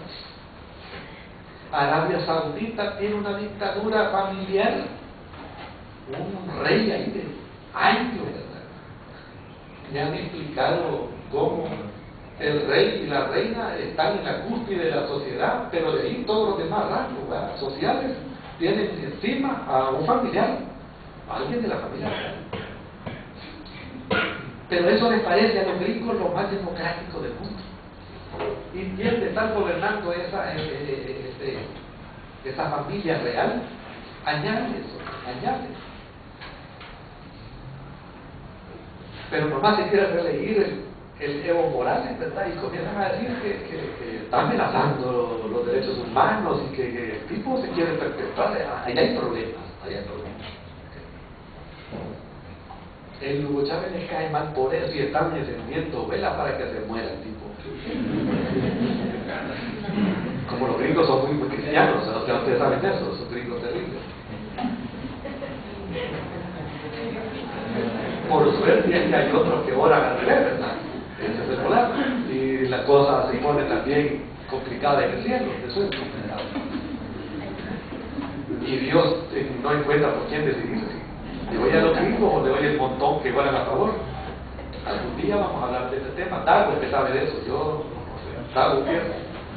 Arabia Saudita tiene una dictadura familiar, un rey ahí de años, ¿verdad? Me han explicado cómo el rey y la reina están en la cúspide de la sociedad, pero de ahí todos los demás rangos, ¿verdad?, sociales tienen encima a un familiar, a alguien de la familia real. Pero eso les parece a los gringos lo más democrático del mundo. Y tienen de estar gobernando esa, eh, eh, este, esa familia real, añade eso, añade. Pero nomás se quiere reelegir el, el Evo Morales, ¿verdad? Y comienzan a decir que, que, que está amenazando los derechos humanos y que, que el tipo se quiere perpetuar. Ahí hay problemas, ahí hay problemas. El Hugo Chávez les cae mal por eso y están encendiendo velas para que se muera el tipo. Como los gringos son muy, muy cristianos, o sea, ustedes saben eso, son gringos terribles. Por suerte hay otros que oran al revés, ¿verdad? Ese es el problema. Y la cosa se pone también complicada en el cielo, eso es complicado. Y Dios eh, no encuentra por quién decidir. ¿Le voy a los gringos o le doy el montón que van a favor? Algún día vamos a hablar de este tema. Dago es que sabe de eso, yo no sé, Dago pierde.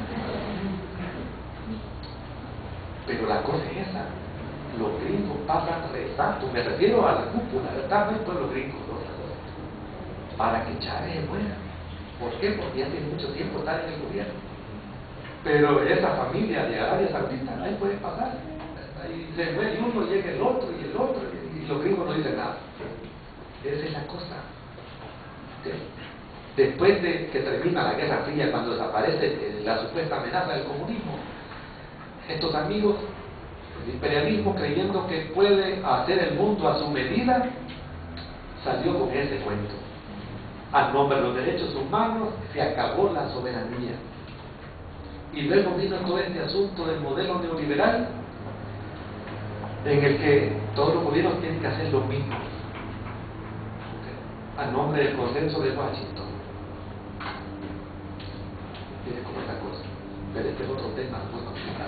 Pero la cosa es esa, los gringos pasan rezando, me refiero a la cúpula, ¿verdad? No es por los gringos, ¿no? Para que Chávez se muera. ¿Por qué? Porque ya tiene mucho tiempo estar en el gobierno. Pero esa familia de Arabia Saudita, ahí puede pasar. Ahí se muere uno, llega el otro y el otro, y los gringos no dicen nada. Esa es la cosa. Después de que termina la Guerra Fría, cuando desaparece la supuesta amenaza del comunismo, estos amigos del imperialismo, creyendo que puede hacer el mundo a su medida, salió con ese cuento. A nombre de los derechos humanos se acabó la soberanía. Y luego vino todo este asunto del modelo neoliberal, en el que todos los gobiernos tienen que hacer lo mismo, a nombre del consenso de Washington. Mire cómo es la cosa. Pero este es otro tema muy complicado.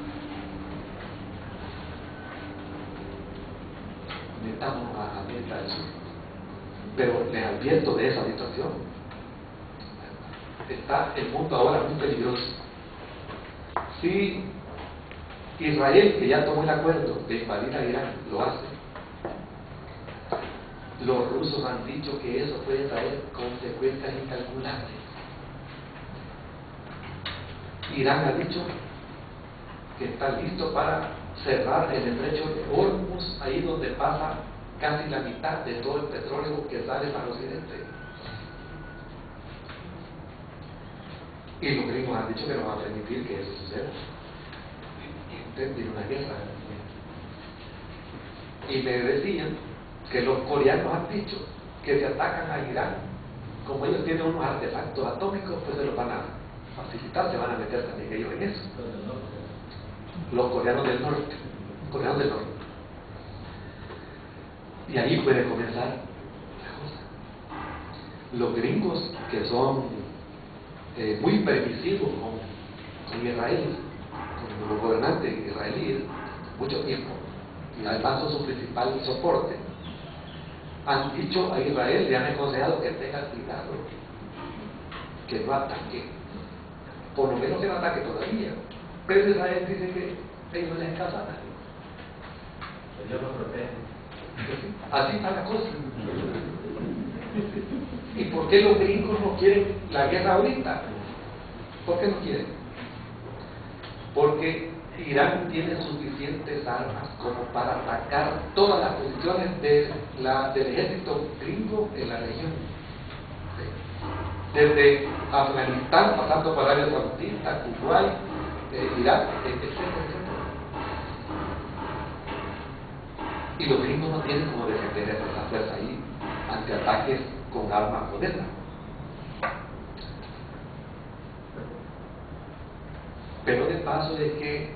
Metamos a América del Sur. Pero les advierto de esa situación. Está el mundo ahora muy peligroso. Si Israel, que ya tomó el acuerdo de invadir a Irán, lo hace, los rusos han dicho que eso puede traer consecuencias incalculables. Irán ha dicho que está listo para cerrar el estrecho de Hormuz, ahí donde pasa casi la mitad de todo el petróleo que sale para Occidente. Y los gringos han dicho que no van a permitir que eso suceda. Intenten una guerra. Y me decían que los coreanos han dicho que si atacan a Irán, como ellos tienen unos artefactos atómicos, pues se los van a facilitar, se van a meter también ellos en eso. Los coreanos del norte, coreanos del norte. Y ahí puede comenzar la cosa. Los gringos, que son eh, muy permisivos con, con Israel, con los gobernantes israelíes, mucho tiempo, y además son su principal soporte, han dicho a Israel, le han aconsejado que tenga cuidado, que no ataque, por lo menos que no ataque todavía. Pero Israel dice que ellos no les casan a nadie. Dios los protege. Así está la cosa. ¿Y por qué los gringos no quieren la guerra ahorita? ¿Por qué no quieren? Porque Irán tiene suficientes armas como para atacar todas las posiciones de la, del ejército gringo en la región. Desde Afganistán, pasando por Arabia Saudita, Kuwait, eh, Irak, etcétera, etcétera. Y los gringos no tienen como defender esa fuerza ahí ante ataques con armas modernas. Pero de paso es que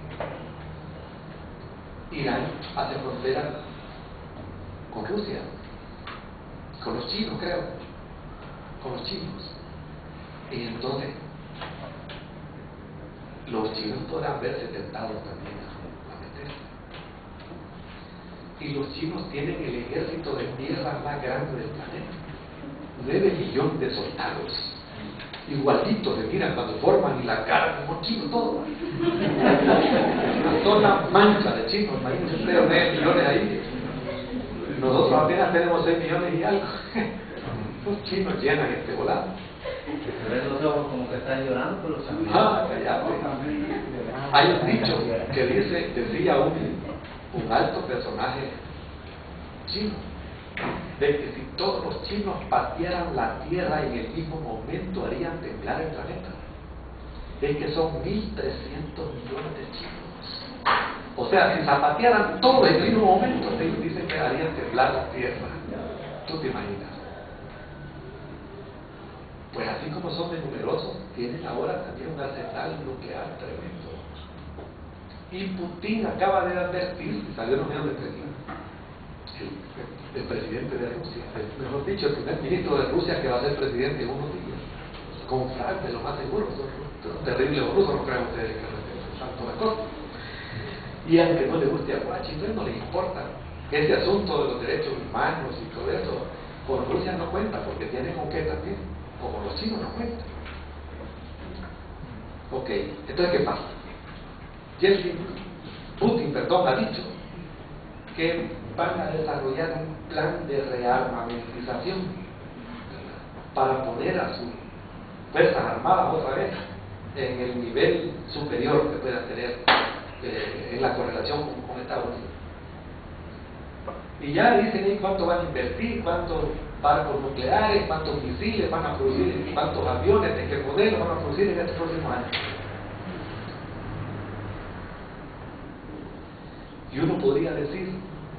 Irán hace frontera con Rusia, con los chinos, creo, con los chinos. Y entonces los chinos podrán verse tentados también a meterse. Y los chinos tienen el ejército de tierra más grande del planeta, nueve millones de soldados, igualitos se miran cuando forman y la cara como chinos todo. Una sola mancha de chinos, imagínense ustedes nueve millones ahí. Nosotros apenas tenemos seis millones y algo. Los chinos llenan este volado. Se ven los ojos como que están llorando, pero también. Ah, cállate. Hay un dicho que dice, decía un, un alto personaje chino, de que si todos los chinos patearan la tierra en el mismo momento harían temblar el planeta. Es que son mil trescientos millones de chinos. O sea, si zapatearan todos en el mismo momento, ellos dicen que harían temblar la tierra. ¿Tú te imaginas? Pues así como son de numerosos, tienen ahora también un arsenal nuclear tremendo. Y Putin acaba de advertir, y salió en los medios de prensa, el, el presidente de Rusia, el, mejor dicho, el primer ministro de Rusia que va a ser presidente en unos días, con fraude, lo más seguro, son terribles rusos, no crean ustedes que respeten tanto la cosa. Y aunque no le guste a Washington, no le importa. Ese asunto de los derechos humanos y todo eso, con Rusia no cuenta, porque tiene con qué también. Como los chinos no cuentan. Ok, entonces ¿qué pasa? Yeltsin, Putin, perdón, ha dicho que van a desarrollar un plan de rearmamentización para poner a sus fuerzas armadas otra vez en el nivel superior que puedan tener eh, en la correlación con, con Estados Unidos. Y ya dicen ahí cuánto van a invertir, cuántos barcos nucleares, cuántos misiles van a producir, cuántos aviones, de qué modelo van a producir en estos próximos años. Y uno podría decir,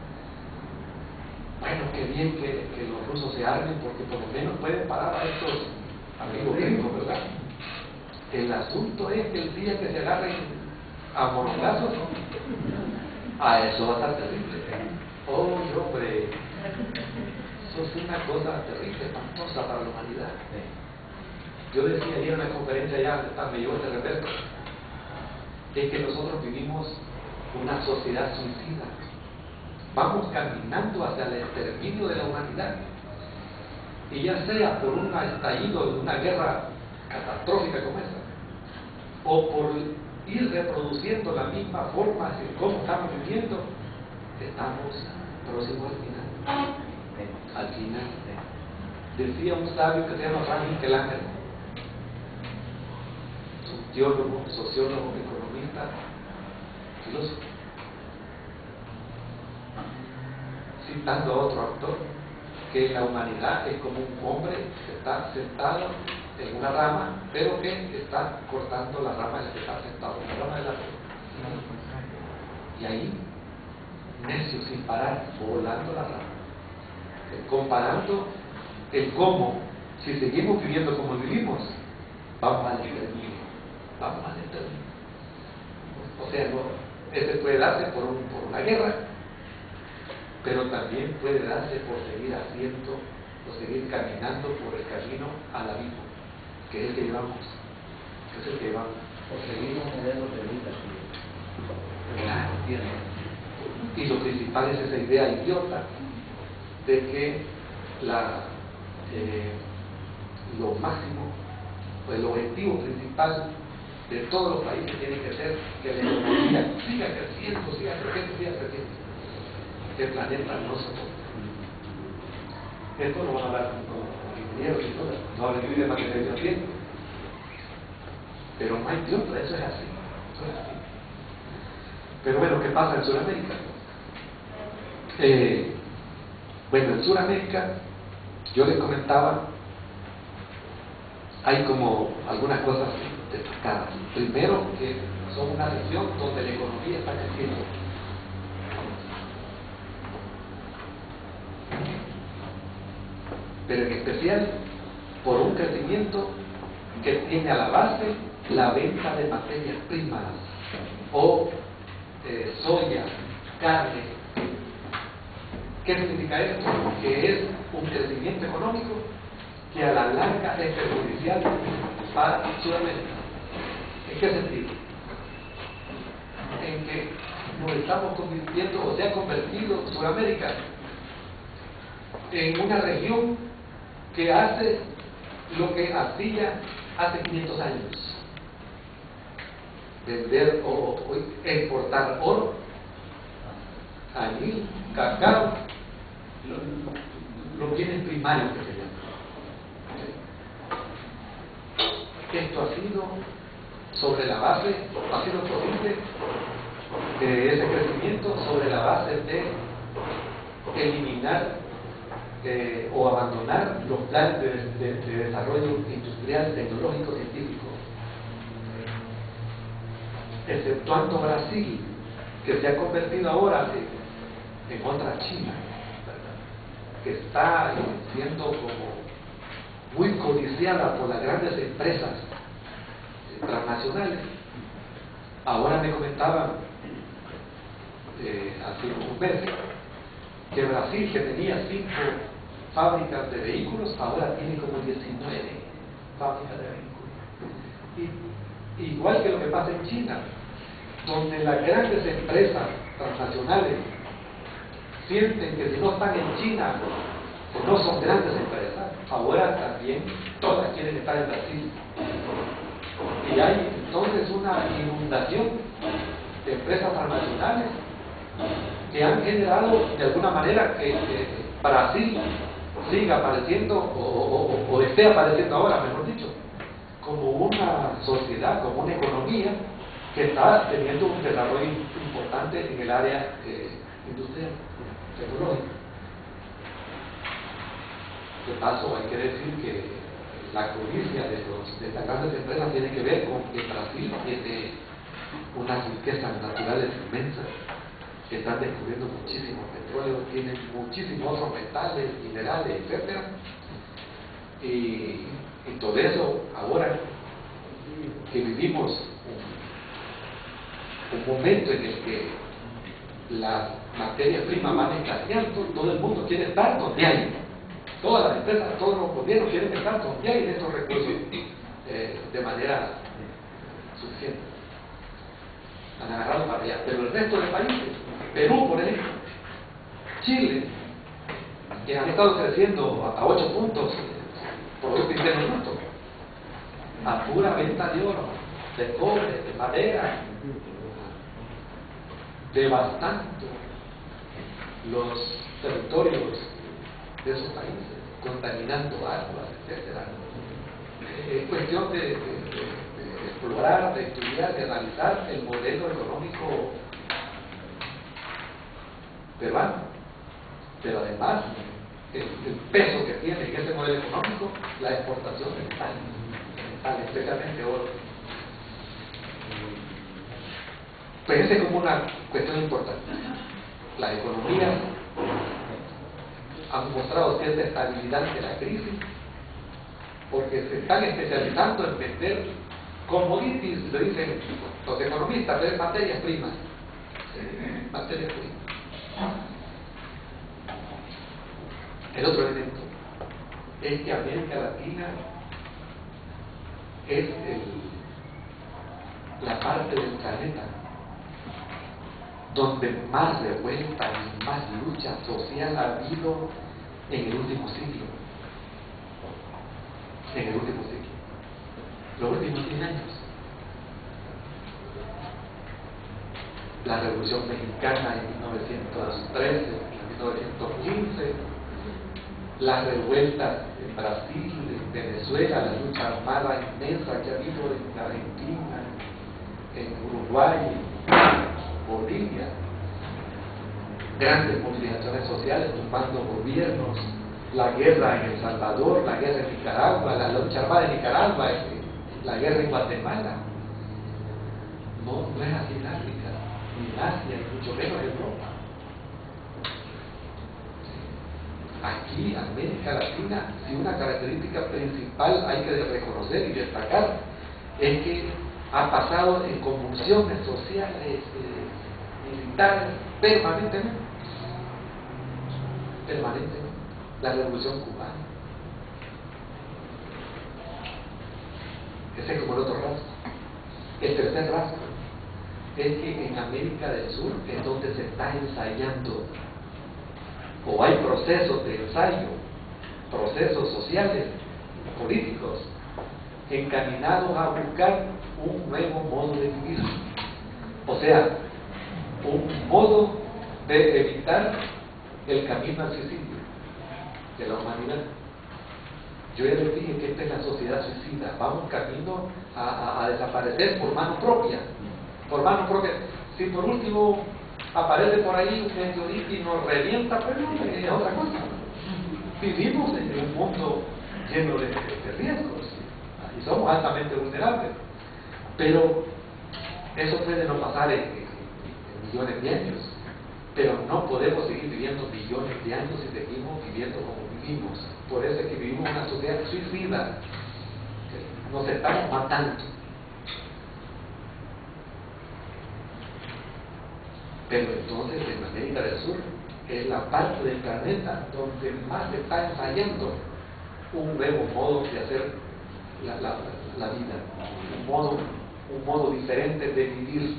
bueno, qué bien que, que los rusos se armen porque por lo menos pueden parar a estos amigos gringos, ¿verdad? El asunto es que el día que se agarren a monogazos, a eso va a estar terrible. Oh, hombre, eso es una cosa terrible, espantosa para la humanidad. Yo decía ayer en una conferencia ya, me llegó este reverso, es que nosotros vivimos una sociedad suicida. Vamos caminando hacia el exterminio de la humanidad. Y ya sea por un estallido de una guerra catastrófica como esa, o por ir reproduciendo la misma forma de cómo estamos viviendo, estamos próximos al final. Al final. Decía un sabio que se llama Frank Michelangelo, teólogo, sociólogo, economista, filósofo, citando a otro autor, que la humanidad es como un hombre que está sentado en una rama, pero que está cortando la rama en la que está sentado, la rama de la flor. Y ahí, necio, sin parar, volando la rama, eh, comparando el cómo, si seguimos viviendo como vivimos, vamos al exterminio, vamos al exterminio. O sea, no, ese puede darse por, un, por una guerra, pero también puede darse por seguir haciendo o seguir caminando por el camino al abismo, que es el que llevamos, que es el que llevamos. O seguimos modelos de vida. Claro, tiene. Y lo principal es esa idea idiota de que la, eh, lo máximo, o el objetivo principal de todos los países tiene que ser que la economía siga creciendo, siga creciendo, siga creciendo. Que el planeta no soporta. Esto lo van a hablar con los ingenieros y todo, no hablen de materialización bien. Pero no hay de otra, eso es así. Eso es así. Pero bueno, ¿qué pasa en Sudamérica? Eh, bueno, en Sudamérica, yo les comentaba, hay como algunas cosas destacadas. Primero, que son una región donde la economía está creciendo. Pero en especial por un crecimiento que tiene a la base la venta de materias primas o eh, soya, carne. ¿Qué significa esto? Que es un crecimiento económico que a la larga es perjudicial para Sudamérica. ¿En qué sentido? En que nos estamos convirtiendo, o se ha convertido Sudamérica en una región que hace lo que hacía hace quinientos años: vender o, o exportar oro, anil, cacao, los bienes primarios que se llaman. Esto ha sido sobre la base, ha sido posible de ese crecimiento sobre la base de eliminar Eh, o abandonar los planes de, de, de desarrollo industrial, tecnológico, científico, exceptuando Brasil, que se ha convertido ahora en, en otra China, ¿verdad? Que está siendo como muy codiciada por las grandes empresas transnacionales. Ahora me comentaban eh, hace un mes que Brasil, que tenía cinco fábricas de vehículos, ahora tiene como diecinueve fábricas de vehículos. Y, igual que lo que pasa en China, donde las grandes empresas transnacionales sienten que si no están en China, pues no son grandes empresas, ahora también todas quieren estar en Brasil. Y hay entonces una inundación de empresas transnacionales que han generado de alguna manera que, que Brasil siga apareciendo o, o, o esté apareciendo ahora, mejor dicho, como una sociedad, como una economía que está teniendo un desarrollo importante en el área eh, industrial, tecnológica. De paso, hay que decir que la codicia de, los, de estas grandes empresas tiene que ver con que Brasil tiene unas riquezas naturales inmensas, que están descubriendo muchísimo petróleo, tienen muchísimos otros metales, minerales, etcétera. Y, y todo eso, ahora que vivimos un, un momento en el que las materias primas van escaseando, todo el mundo quiere estar donde hay. Todas las empresas, todos los gobiernos quieren estar donde hay estos recursos eh, de manera suficiente. Han agarrado para allá. Pero el resto de países, Perú, por ejemplo, Chile, que han estado creciendo hasta ocho puntos Producto Interno Bruto, a pura venta de oro, de cobre, de madera, devastando los territorios de esos países, contaminando aguas, etcétera. Es cuestión de, de, de, de explorar, de estudiar, de analizar el modelo económico peruano. Pero además, el, el peso que tiene en ese modelo económico la exportación de metal, de metal, especialmente oro. Pues esa es como una cuestión importante. Las economías han mostrado cierta estabilidad ante la crisis porque se están especializando en vender commodities, le dicen los economistas, de materias primas. Materias primas. El otro elemento es que América Latina es el, la parte del planeta donde más revuelta y más lucha social ha habido en el último siglo. En el último siglo. Los últimos cien años. La Revolución Mexicana en mil novecientos trece, en mil novecientos quince, las revueltas en Brasil, en Venezuela, la lucha armada inmensa que ha habido en Argentina, en Uruguay, Bolivia, grandes movilizaciones sociales tumbando gobiernos, la guerra en El Salvador, la guerra en Nicaragua, la lucha armada en Nicaragua, la guerra en Guatemala. No, no es así en África, ni en Asia, ni mucho menos en Europa. Aquí, América Latina, si una característica principal hay que reconocer y destacar es que ha pasado en convulsiones sociales, eh, militares, permanentemente. Permanentemente. La Revolución Cubana. Ese es como el otro rasgo. El tercer rasgo es que en América del Sur es donde se está ensayando, o hay procesos de ensayo, procesos sociales, políticos, encaminados a buscar un nuevo modo de vivir. O sea, un modo de evitar el camino al suicidio de la humanidad. Yo ya les dije que esta es la sociedad suicida. Vamos camino a, a, a desaparecer por mano propia. Por mano propia. Si por último aparece por ahí un meteorito y nos revienta, pues es otra cosa. Vivimos en un mundo lleno de, de riesgos y somos altamente vulnerables. Pero eso puede no pasar en, en, en millones de años. Pero no podemos seguir viviendo millones de años si seguimos viviendo como vivimos. Por eso es que vivimos una sociedad suicida. Nos estamos matando. Pero entonces en América del Sur es la parte del planeta donde más se está ensayando un nuevo modo de hacer la, la, la vida, un modo, un modo diferente de vivir.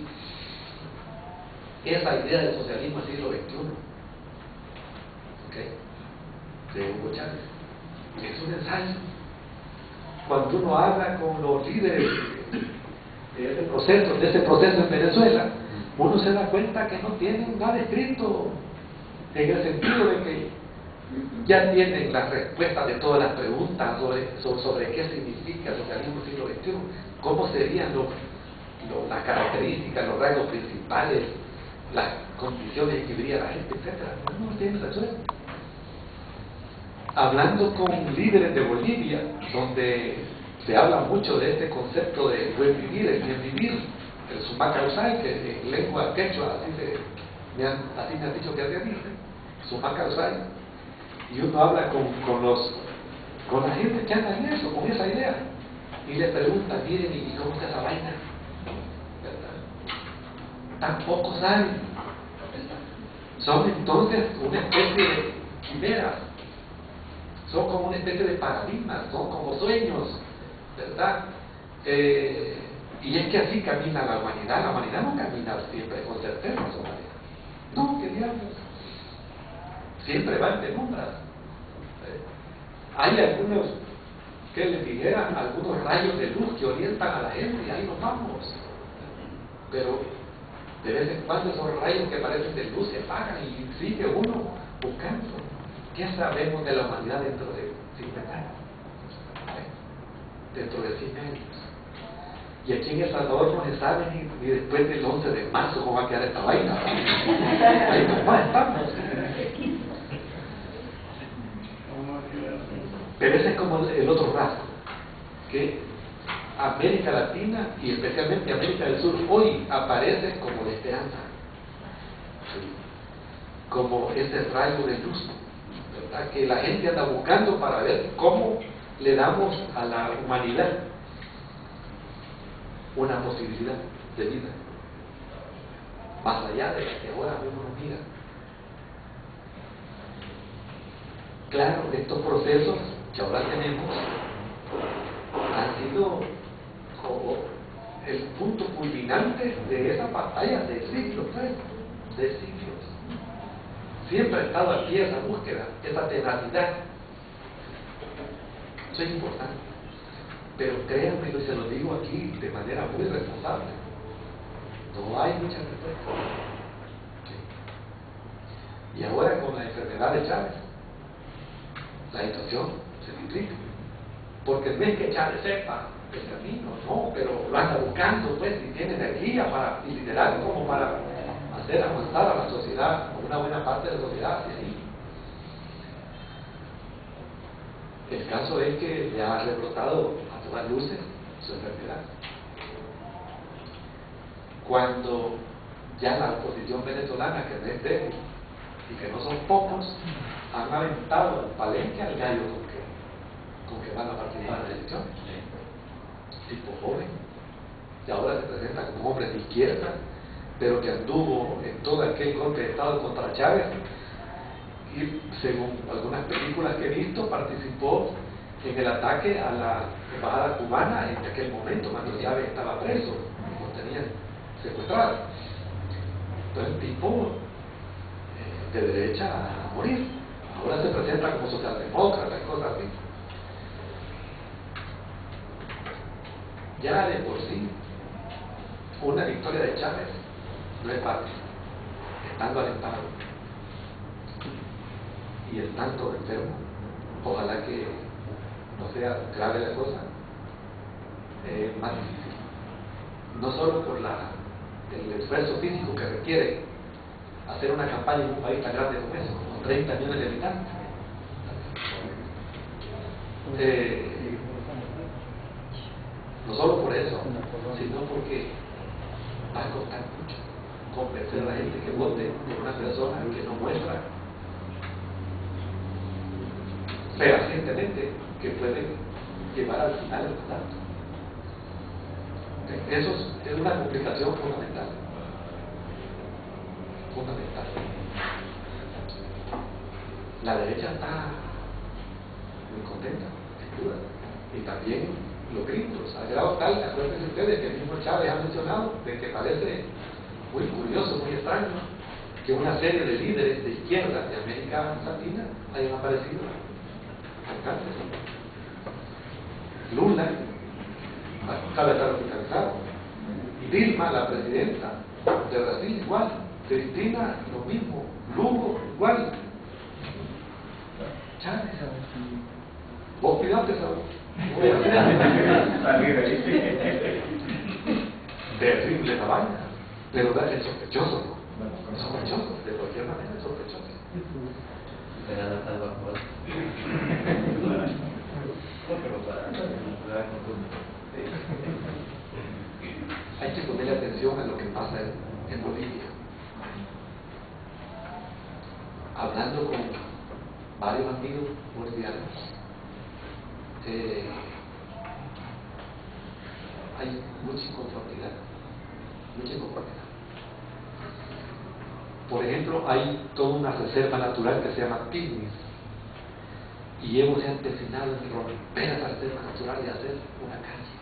Esa idea del socialismo del siglo veintiuno, ¿okay?, de Hugo Chávez, es un ensayo. Cuando uno habla con los líderes de ese proceso, de ese proceso en Venezuela, uno se da cuenta que no tienen nada escrito, en el sentido de que ya tienen las respuestas de todas las preguntas sobre, sobre, sobre qué significa el socialismo del siglo veintiuno, cómo serían los, los, las características, los rasgos principales, las condiciones en que vivía la gente, etcétera. No lo tienen resuelto. Hablando con líderes de Bolivia, donde se habla mucho de este concepto de buen vivir, el bien vivir, el Sumaca Usay, que en lengua quechua así, se, me han, así me han dicho que se dice, Sumaca Usay, y uno habla con, con los con la gente que anda en eso, con esa idea, y le pregunta, miren, ¿y cómo está esa vaina? Tampoco saben. Son entonces una especie de quimeras, son como una especie de paradigmas, son como sueños, ¿verdad? Eh, y es que así camina la humanidad. La humanidad no camina siempre con certeza, no, que diablos, siempre va en penumbras. Eh, hay algunos, que les dijera, algunos rayos de luz que orientan a la gente y ahí nos vamos, pero de vez en cuando esos rayos que parecen de luz se apagan y sigue uno buscando. ¿Qué sabemos de la humanidad dentro de cincuenta años? Dentro de cien años. Y aquí en El Salvador no se sabe ni, ni después del once de marzo cómo va a quedar esta vaina. Ahí nomás estamos. Pero ese es como el otro rasgo, que América Latina y especialmente América del Sur hoy aparece como de esperanza, ¿sí? Como ese rayo de luz, ¿verdad? Que la gente anda buscando para ver cómo le damos a la humanidad una posibilidad de vida más allá de la que ahora uno nos mira. Claro, estos procesos que ahora tenemos han sido como el punto culminante de esa batalla de siglos, pues, de siglos. Siempre ha estado aquí esa búsqueda, esa tenacidad. Eso es importante. Pero créanme, y se lo digo aquí de manera muy responsable, no hay mucha respuesta. Sí. Y ahora con la enfermedad de Chávez, la situación se duplica. Porque no es que Chávez sepa el camino, no, pero lo anda buscando, pues, y tiene energía para, y liderazgo como para hacer avanzar a la sociedad, a una buena parte de la sociedad hacia ahí. El caso es que le ha rebrotado a todas luces su enfermedad. Cuando ya la oposición venezolana, que no es débil y que no son pocos, han aventado al palenque al gallo con que, con que van a participar en la elección. Tipo joven, y ahora se presenta como hombre de izquierda, pero que anduvo en todo aquel golpe de Estado contra Chávez, y según algunas películas que he visto, participó en el ataque a la embajada cubana en aquel momento, cuando Chávez estaba preso, lo tenían secuestrado. Entonces, tipo eh, de derecha a morir. Ahora se presenta como socialdemócrata y cosas así. Ya de por sí, una victoria de Chávez no es fácil, estando alentado y estando enfermo. Ojalá que no sea grave la cosa, eh, más difícil. No solo por la, el esfuerzo físico que requiere hacer una campaña en un país tan grande como ese, con treinta millones de habitantes. Eh, no solo por eso, sino porque va a costar mucho convencer a la gente que vote por una persona que no muestra fehacientemente que puede llevar al final el mandato. Eso es una complicación fundamental. Fundamental. La derecha está muy contenta, sin duda. Y también los gringos, al grado tal, acuérdense ustedes que el mismo Chávez ha mencionado, de que parece muy curioso, muy extraño, que una serie de líderes de izquierda de América Latina hayan aparecido al cáncer. Lula acaba de estar hospitalizado, Dilma, la presidenta de Brasil, igual, Cristina, lo mismo, Lugo, igual, Chávez, vos cuidate, Saúl. Terrible la vaina, pero es sospechoso, ¿no? Es sospechoso, de cualquier manera es sospechoso. Hay que ponerle atención a lo que pasa en, en Bolivia. Hablando con varios amigos bolivianos, eh, hay mucha inconformidad, mucha inconformidad. Por ejemplo, hay toda una reserva natural que se llama Pignis, y ellos se han empecinado en romper esa reserva natural y hacer una calle.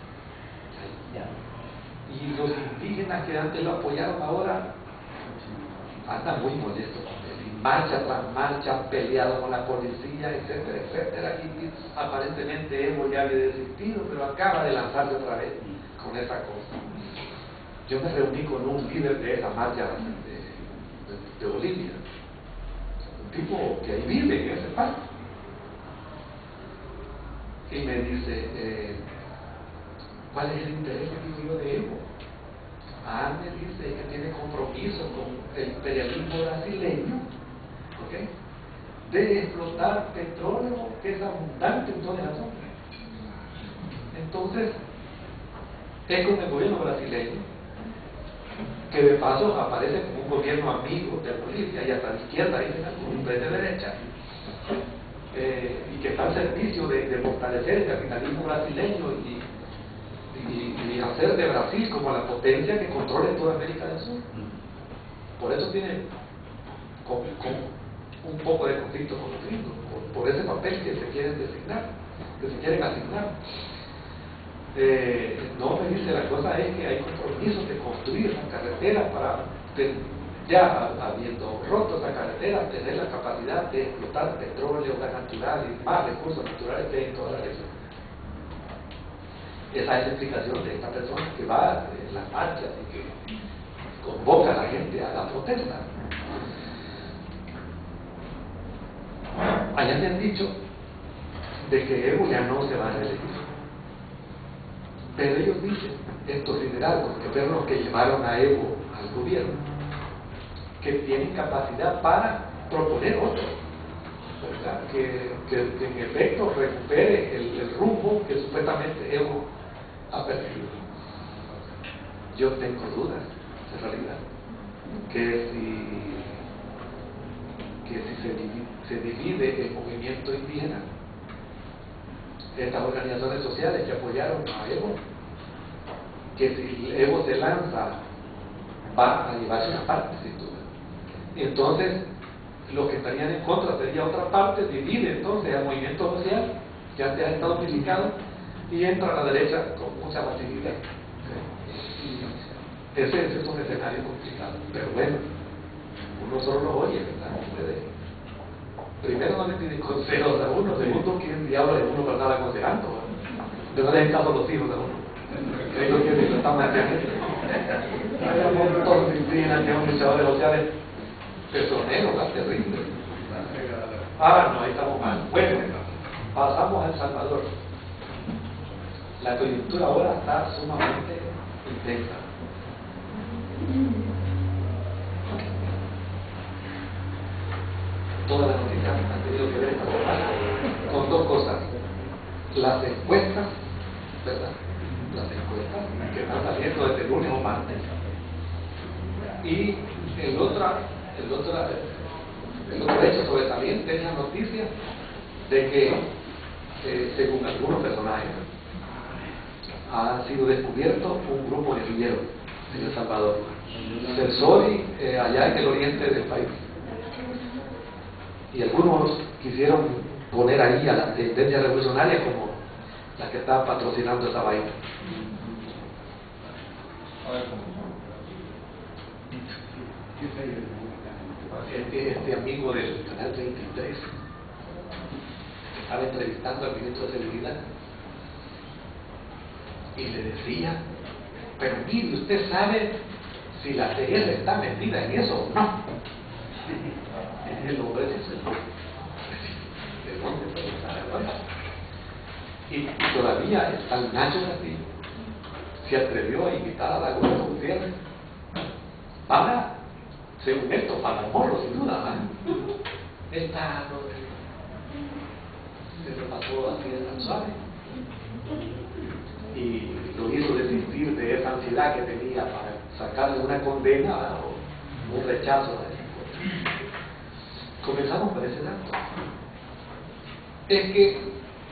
Y los indígenas que antes lo apoyaron ahora andan muy molestos con él, y marcha tras marcha, han peleado con la policía, etcétera, etcétera, y aparentemente Evo ya había desistido, pero acaba de lanzarse otra vez con esa cosa. Yo me reuní con un líder de esa marcha de, de, de Bolivia, un tipo que ahí vive en ese parque, y me dice, eh, ¿Cuál es el interés, digo yo, de Evo? Ah, me dice que tiene compromiso con el imperialismo brasileño, ¿ok?, de explotar petróleo que es abundante en toda la zona. Entonces, es con el gobierno brasileño, que de paso aparece como un gobierno amigo de Bolivia y hasta de izquierda, dicen algunos, de derecha, eh, y que está al servicio de, de fortalecer el capitalismo brasileño y, y, y hacer de Brasil como la potencia que controle toda América del Sur. Por eso tiene con, con un poco de conflicto con los gringos, por, por ese papel que se quieren designar, que se quieren asignar. Eh, no, me dice, la cosa es que hay compromisos de construir esa carretera para, de, ya habiendo roto esa carretera, tener la capacidad de explotar petróleo, gas natural y más recursos naturales que hay en toda la región. Esa es la explicación de esta persona que va en las marchas y que convoca a la gente a la protesta. Allá me han dicho de que Evo ya no se va a reelegir. Pero ellos dicen, estos liderazgos, que fueron los que llevaron a Evo al gobierno, que tienen capacidad para proponer otro, ¿verdad? Que, que, que en efecto recupere el, el rumbo que supuestamente Evo ha perdido. Yo tengo dudas, en realidad, que si, que si se divide, se divide el movimiento indígena, estas organizaciones sociales que apoyaron a Evo, que si Evo se lanza va a llevarse una parte sin duda. Y entonces los que estarían en contra sería otra parte, divide entonces al movimiento social que antes ha estado unificado y entra a la derecha con mucha facilidad. Ese, ese es un escenario complicado, pero bueno, uno solo lo oye, ¿verdad? No puede. Primero, no le piden consejos a uno. Segundo, ¿quién diablo es uno para estar aconsejando? De no le den caso a los hijos a uno. Creo que lo están manteniendo. Hay un montón de indígenas que son luchadores sociales personeros, ¿verdad? Terribles. Ah, no, ahí estamos mal. Bueno, pasamos a El Salvador. La coyuntura ahora está sumamente intensa. Todas las noticias han tenido que ver esta semana con dos cosas: las encuestas, ¿verdad? Las encuestas que están saliendo desde el lunes o martes, y el otro, el otro, el otro hecho sobresaliente es la noticia de que, eh, según algunos personajes, ha sido descubierto un grupo guerrillero en El Salvador, Celsori, eh, allá en el oriente del país. Y algunos quisieron poner ahí a las tendencias revolucionarias como las que estaban patrocinando esa vaina. Este, este amigo del canal treinta y tres que estaba entrevistando al ministro de Seguridad y le decía: pero mire, ¿usted sabe si la C R está metida en eso o no? El hombre dice: ¿de dónde puede estar el hombre? Y todavía está el Nacho Castillo, se atrevió a invitar a la Gómez Gutiérrez para, según esto, para el morro, sin duda, ¿eh? Esta no se lo pasó así de tan suave y lo hizo desistir de esa ansiedad que tenía para sacarle una condena o un rechazo a eso. Comenzamos por ese dato. Es que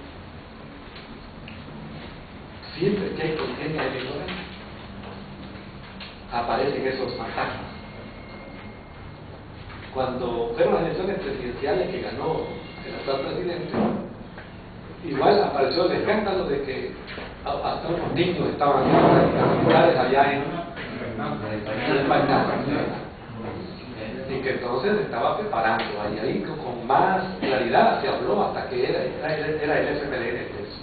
siempre que hay condena electoral aparecen esos fantasmas. Cuando fueron las elecciones presidenciales que ganó el actual presidente, igual apareció el escándalo de que hasta unos niños estaban populares allá en el Painal, y que entonces se estaba preparando, y ahí con más claridad se habló hasta que era, era, era el F M L N eso.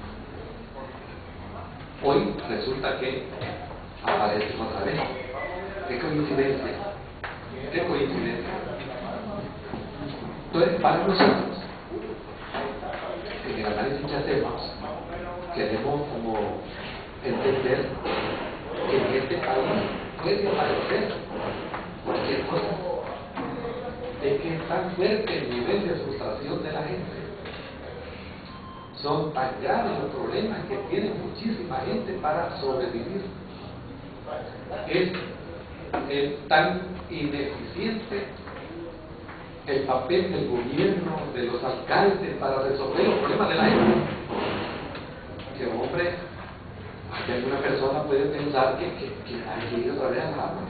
Hoy resulta que aparece otra vez. Qué coincidencia, qué coincidencia. Entonces, para nosotros, en el análisis que hacemos, queremos como puede parecer cualquier cosa. Es que es tan fuerte el nivel de frustración de la gente. Son tan graves los problemas que tiene muchísima gente para sobrevivir. Es eh, tan ineficiente el papel del gobierno, de los alcaldes para resolver los problemas de la gente, que hombre, aquí alguna persona puede pensar que, que, que hay que ir otra vez a la agua.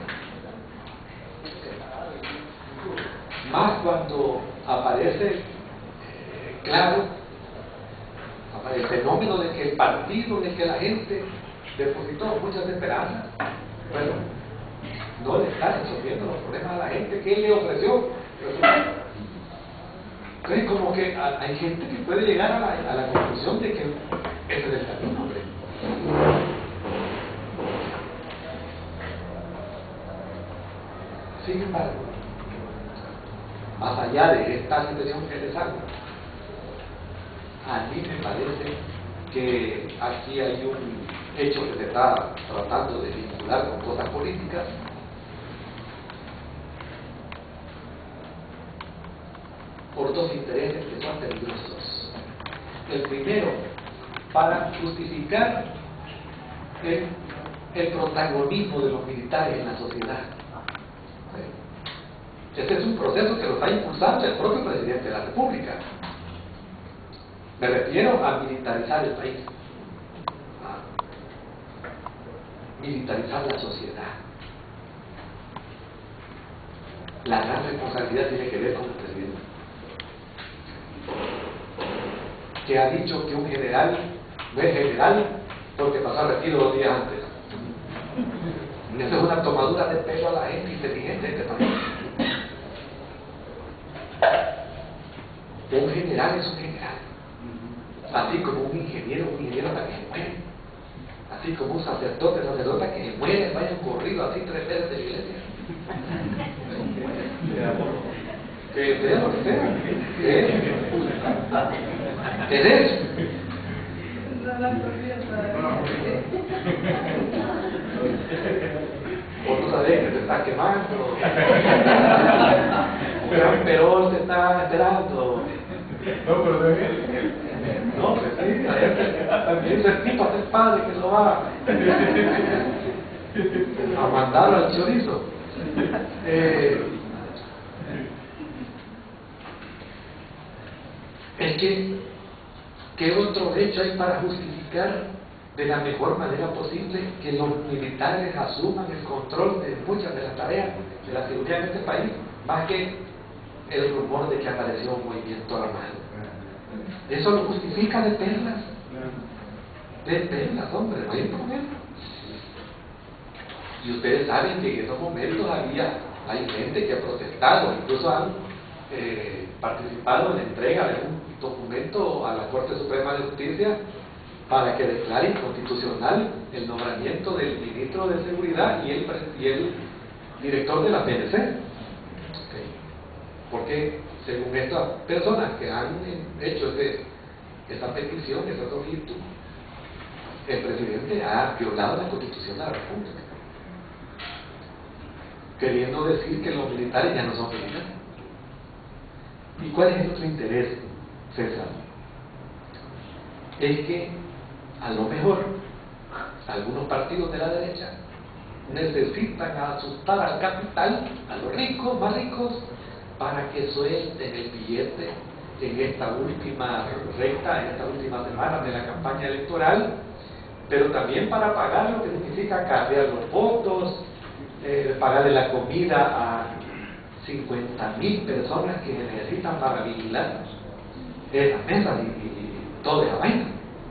Más cuando aparece eh, claro el fenómeno de que el partido en el que la gente depositó muchas esperanzas, bueno, no le está resolviendo los problemas a la gente que él le ofreció. Entonces, como que hay gente que puede llegar a la, a la conclusión de que ese es el camino, hombre. Sin embargo, más allá de esta situación que les hablo, a mí me parece que aquí hay un hecho que se está tratando de vincular con cosas políticas, por dos intereses que son peligrosos. El primero, para justificar el, el protagonismo de los militares en la sociedad. Este es un proceso que lo está impulsando el propio presidente de la República. Me refiero a militarizar el país, a militarizar la sociedad. La gran responsabilidad tiene que ver con el presidente, que ha dicho que un general no es general porque pasó a retiro dos días antes. Esa es una tomadura de pelo a la gente inteligente de este país. Un general es un general. Así como un ingeniero, un ingeniero para que se muere. Así como un sacerdote, sacerdota que se muere, vaya un corrido así tres veces de la iglesia. Que sea lo que sea. ¿Qué es eso? Vos no sabés que se está quemando. Un gran perol se está esperando. No, pero de bien. No, pues sí, también ese tipo es el padre que lo va a mandar al chorizo. Eh, es que, ¿qué otro hecho hay para justificar de la mejor manera posible que los militares asuman el control de muchas de las tareas de la seguridad en este país, más que el rumor de que apareció un movimiento armado? Eso lo justifica de perlas. De perlas, hombre, no hay problema. Y ustedes saben que en esos momentos había, hay gente que ha protestado, incluso han eh, participado en la entrega de un documento a la Corte Suprema de Justicia para que declare inconstitucional el nombramiento del ministro de Seguridad y el, y el director de la P N C. Okay. Porque según estas personas que han hecho ese, esa petición, esa solicitud, el presidente ha violado la Constitución de la República, queriendo decir que los militares ya no son militares. ¿Y cuál es el otro interés, César? Es que a lo mejor algunos partidos de la derecha necesitan asustar al capital, a los ricos, más ricos, para que suelten el billete en esta última recta, en esta última semana de la campaña electoral, pero también para pagar lo que significa cargar los votos, eh, pagarle la comida a cincuenta mil personas que se necesitan para vigilar esas mesas y, y, y toda esa vaina.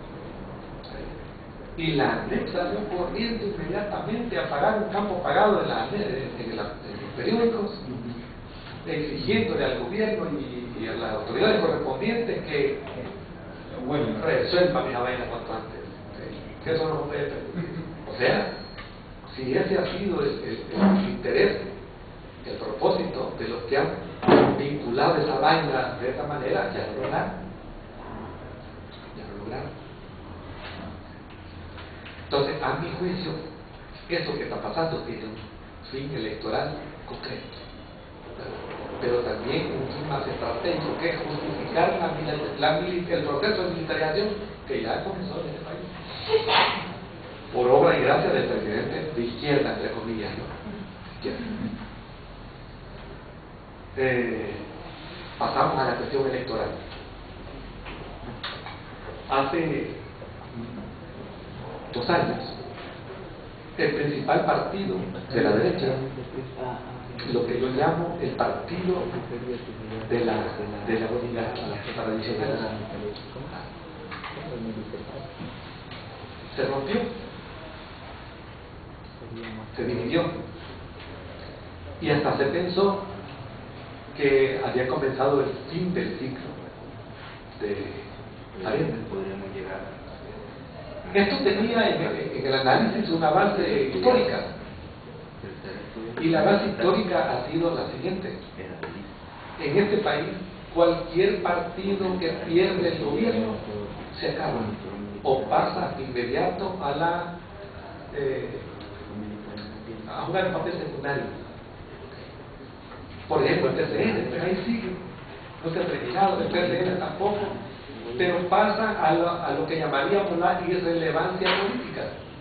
Y la ANEP salió corriendo inmediatamente a pagar un campo pagado en, la, en, en, la, en los periódicos, exigiéndole al gobierno y, y a las autoridades correspondientes que bueno, resuelvan esa vaina cuanto antes, que eso no puede permitir. O sea, si ese ha sido el, el, el interés, el propósito de los que han vinculado esa vaina de esa manera, ya lo lograron. Ya lo lograron. Entonces, a mi juicio, eso que está pasando tiene fin electoral concreto, pero también un fin más estratégico, que es justificar la, la, el proceso de militarización que ya comenzó en este país, por obra y gracia del presidente de izquierda, entre comillas, ¿no? Izquierda. Eh, pasamos a la cuestión electoral. Hace dos años, el principal partido de la derecha, lo que yo llamo el partido de la, de la oligarquía tradicional, se rompió, se dividió, y hasta se pensó que había comenzado el fin del ciclo de Arena. Esto tenía en, en el análisis una base histórica, y la base histórica ha sido la siguiente: en este país cualquier partido que pierde el gobierno se acaba o pasa inmediato a la eh, a jugar un papel secundario. Por ejemplo, el P C N, pero ahí sigue, no se ha terminado, el P C N tampoco, pero pasa a lo, a lo que llamaríamos la irrelevancia política.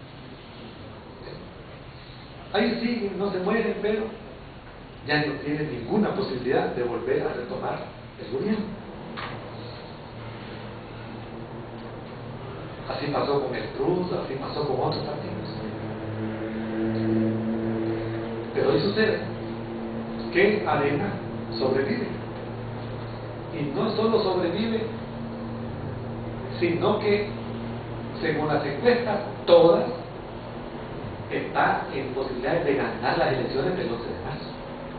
Ahí siguen, no se mueren, pero ya no tienen ninguna posibilidad de volver a retomar el gobierno. Así pasó con el Cruz, así pasó con otros partidos. Pero hoy sucede que Arena sobrevive. Y no solo sobrevive, sino que, según las encuestas, todas están en posibilidades de ganar las elecciones del once de marzo.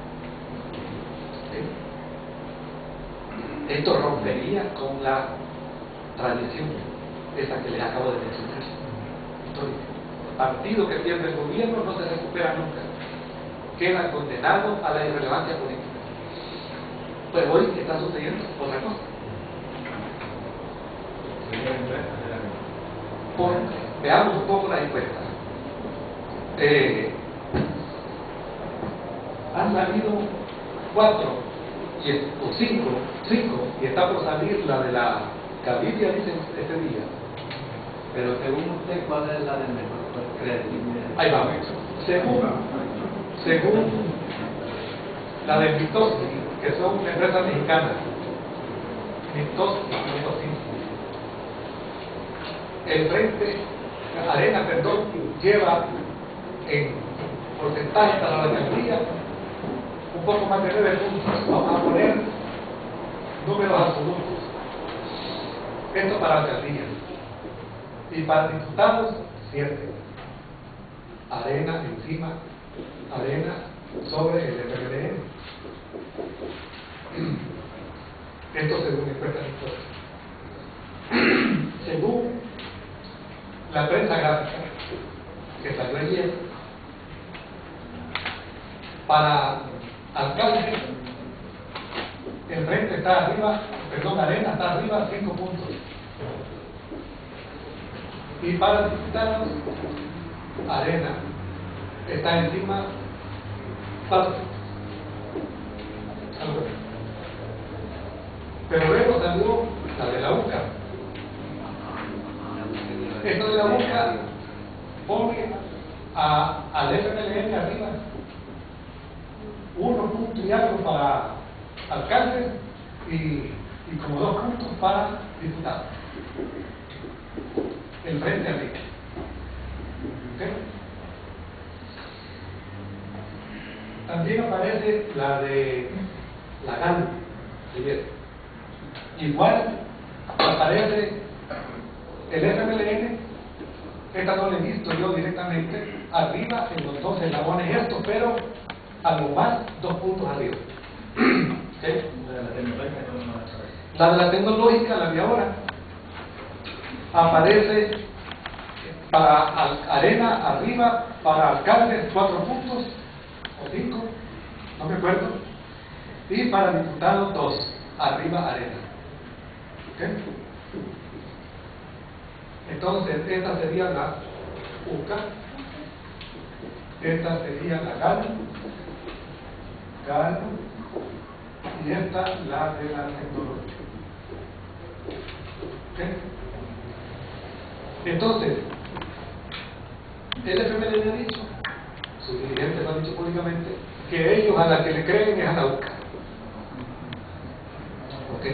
¿Sí? Esto rompería con la tradición esa que les acabo de mencionar, histórica. Partido que pierde el gobierno no se recupera nunca, queda condenado a la irrelevancia política. Pues hoy está sucediendo otra cosa. Por, veamos un poco las encuestas. Eh, han salido cuatro y, o cinco, cinco, y está por salir la de la Gaviria, dicen este día. Pero según usted, ¿cuál es la de mejor credibilidad? Ahí vamos. Según, según la de Mitoski, que son empresas mexicanas, Mitoski, Mitoski, el Frente Arena, perdón, lleva en porcentaje para la alcaldía un poco más de nueve puntos. Vamos a poner números absolutos. Esto para la alcaldía. Y para diputados, siete. Arena encima, Arena sobre el F M L N. Esto según encuestas históricas. Según la prensa gráfica que salió ayer, para alcalde, el Frente está arriba, perdón, Arena está arriba cinco puntos. Y para diputados, Arena está encima cuatro. Pero luego salió la de la U C A. Esto de la U C A pone a, al F M L N arriba uno punto y algo para alcaldes y, y como dos puntos para diputados. El Frente arriba. ¿Okay? También aparece la de la G A N, igual aparece el F M L N, esta no la he visto yo directamente, arriba en los dos eslabones estos, pero a lo más dos puntos arriba. ¿Sí? La de la tecnológica, la de ahora, aparece para Arena arriba, para alcaldes cuatro puntos o cinco, no me acuerdo, y para diputados dos, arriba Arena. ¿Okay? Entonces esta sería la U C A esta sería la Galo, Galo, y esta la de la tecnológica. ¿Okay? Entonces, el F M L N ha dicho, sus dirigentes lo han dicho públicamente, que ellos a la que le creen es a la U C A. ¿Ok?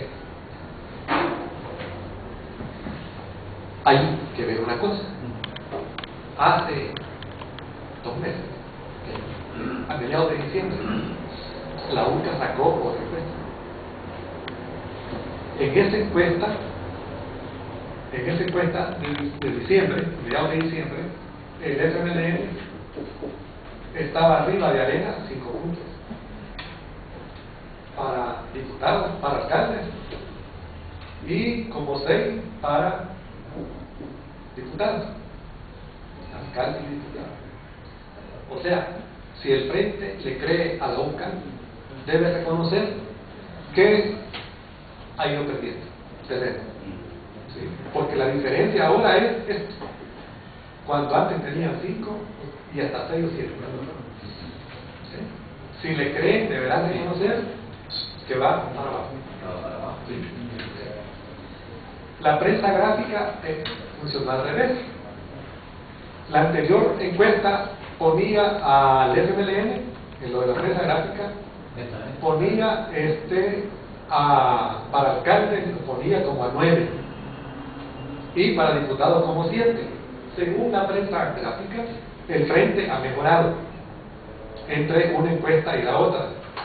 Hay que ver una cosa. Hace dos meses, a mediados de diciembre, la U C A sacó otra encuesta. En esa encuesta, en esa encuesta de, de diciembre, mediados de diciembre, el F M L N estaba arriba de Arena cinco puntos para diputados, para alcaldes, y como seis para diputados, alcaldes y diputados. O sea, si el Frente le cree a la U C A, debe reconocer que ha ido perdiendo terreno. ¿Sí? Porque la diferencia ahora es esto. Cuando antes tenían cinco y hasta seis o siete. ¿Sí? Si le creen, deberán reconocer que va para abajo. ¿Sí? La prensa gráfica eh, funcionó al revés. La anterior encuesta ponía al F M L N, en lo de la prensa gráfica, ponía este a, para alcaldes lo ponía como a nueve y para diputados como siete. Según la prensa gráfica, el Frente ha mejorado entre una encuesta y la otra.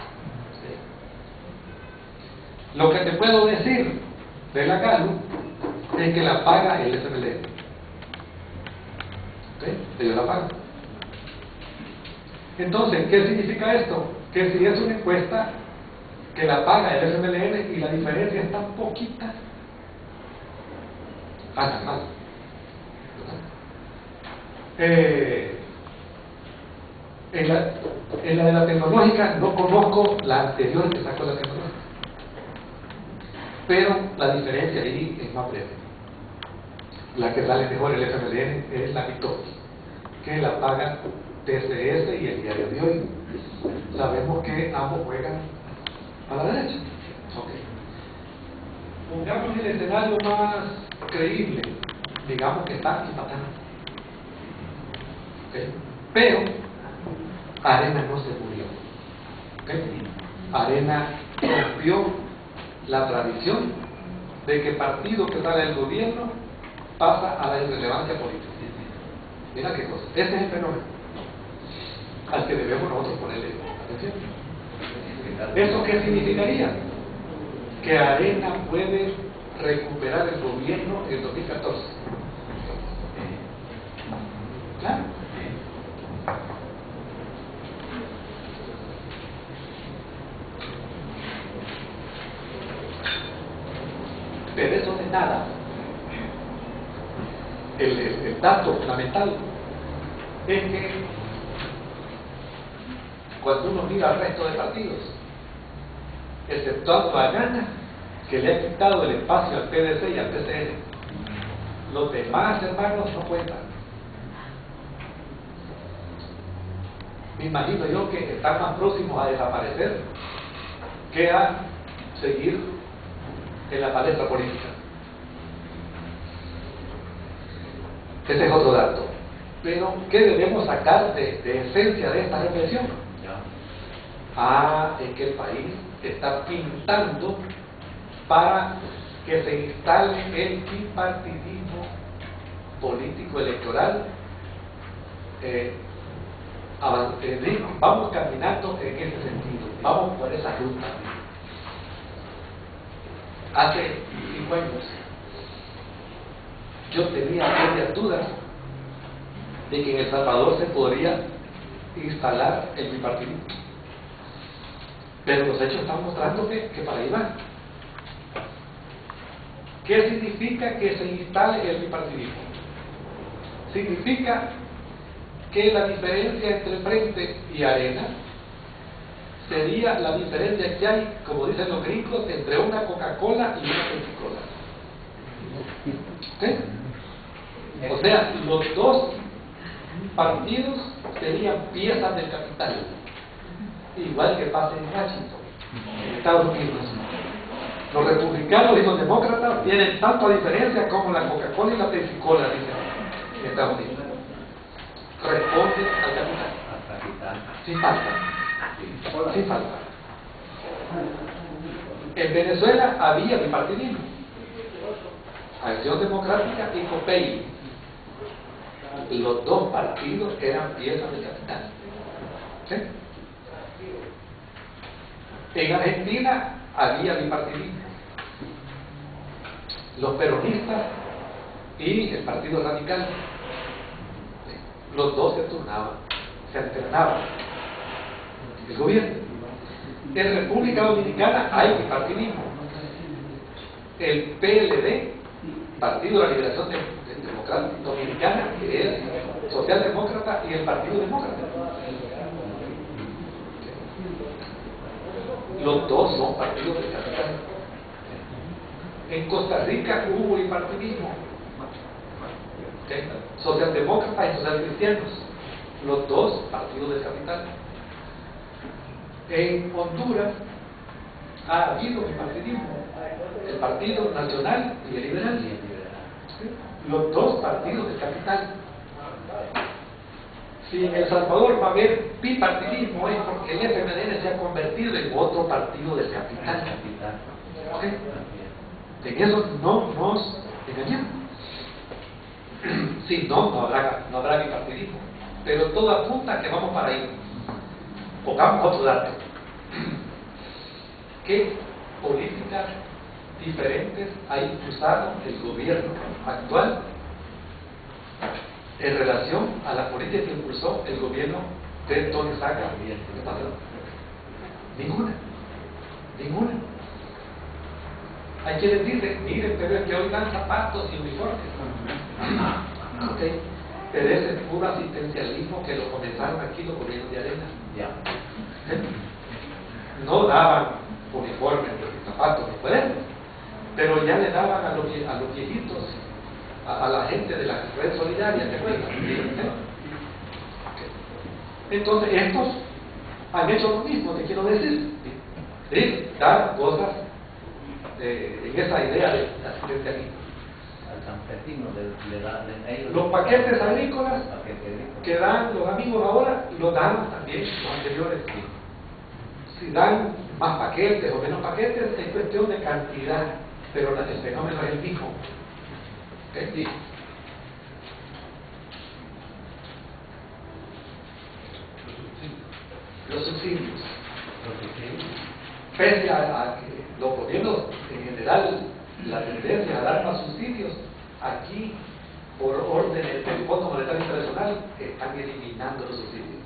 ¿Sí? Lo que te puedo decir de la Galo es que la paga el F M L N. ¿Sí? Ellos la pagan. Entonces, ¿qué significa esto? Que si es una encuesta que la paga el F M L N y la diferencia es tan poquita, ganan más. Eh, en, la, en la de la tecnológica no conozco la anterior que sacó la tecnológica, pero la diferencia ahí es más breve. La que sale mejor el F M L N es la Victoria, que la paga T C S y el Diario de Hoy. Sabemos que ambos juegan a la derecha. Okay. Pongamos el escenario más creíble, digamos que está empatando. Okay. Pero Arena no se murió. Okay. Arena rompió la tradición de que partido que sale del gobierno pasa a la irrelevancia política. Mira qué cosa. Ese es el fenómeno al que debemos nosotros ponerle atención. ¿Eso qué significaría? Que Arena puede recuperar el gobierno en dos mil catorce. ¿Claro? Pero eso no es nada. El, el, el dato fundamental es que cuando uno mira al resto de partidos, exceptuando a Gana, que le ha quitado el espacio al P D C y al P C N, los demás hermanos no cuentan. Me imagino yo que están más próximos a desaparecer que a seguir en la palestra política. Ese es otro dato. Pero, ¿qué debemos sacar de, de esencia de esta reflexión? Ah, es que el país está pintando para que se instale el bipartidismo político electoral. Eh, eh, vamos caminando en ese sentido, vamos por esa ruta. Hace cinco años yo tenía serias dudas de que en El Salvador se podría instalar el bipartidismo, pero los hechos están mostrando que, que para ahí va. ¿Qué significa que se instale el bipartidismo? Significa que la diferencia entre Frente y Arena sería la diferencia que hay, como dicen los gringos, entre una Coca-Cola y una Pepsi-Cola. ¿Okay? O sea, los dos partidos serían piezas del capital, igual que pasa en Washington, en Estados Unidos. Los republicanos y los demócratas tienen tanta diferencia como la Coca-Cola y la Pepsi-Cola, dicen en Estados Unidos. Responden al capital, sin falta, sin falta. En Venezuela había bipartidismo, Acción Democrática y COPEI. Los dos partidos eran piezas del capital. ¿Sí? En Argentina había bipartidismo. Los peronistas y el Partido Radical. Los dos se turnaban, se alternaban el gobierno. En República Dominicana hay bipartidismo. El P L D, Partido de la Liberación Democrática Dominicana, que es socialdemócrata, y el Partido Demócrata. Los dos son partidos del capital. En Costa Rica hubo bipartidismo, ¿okay? Socialdemócratas y socialcristianos, los dos partidos del capital. En Honduras ha habido bipartidismo, el Partido Nacional y el Liberal, ¿sí? Los dos partidos del capital. Si en El Salvador va a haber bipartidismo, es porque el F M L N se ha convertido en otro partido del capital. ¿Okay? En eso no nos engañamos. Sí, no, no habrá, no habrá bipartidismo, pero todo apunta a que vamos para ahí. Pongamos otro dato. ¿Qué políticas diferentes ha impulsado el gobierno actual en relación a la política que impulsó el gobierno de Tony Saga? Ninguna. Ninguna. Hay quienes dicen, miren, pero es que hoy dan zapatos y uniformes. Okay. Pero ese es puro asistencialismo que lo comenzaron aquí los gobiernos de Arena. ¿Eh? No daban uniformes, zapatos ni cuadernos, pero ya le daban a los, a los viejitos, a, a la gente de la red solidaria, ¿te acuerdas? ¿Eh? Okay. Entonces estos han hecho lo mismo, te quiero decir, ¿sí? Dar cosas eh, en esa idea de asistencialismo. Al campesino le, le dan ellos los paquetes agrícolas que dan los amigos ahora, los dan también los anteriores. Si dan más paquetes o menos paquetes, es cuestión de cantidad, pero el fenómeno es el mismo. ¿Okay? Los subsidios. Pese a, a que los gobiernos en general, la tendencia a dar más subsidios, aquí, por órdenes del Fondo Monetario Internacional, están eliminando los subsidios.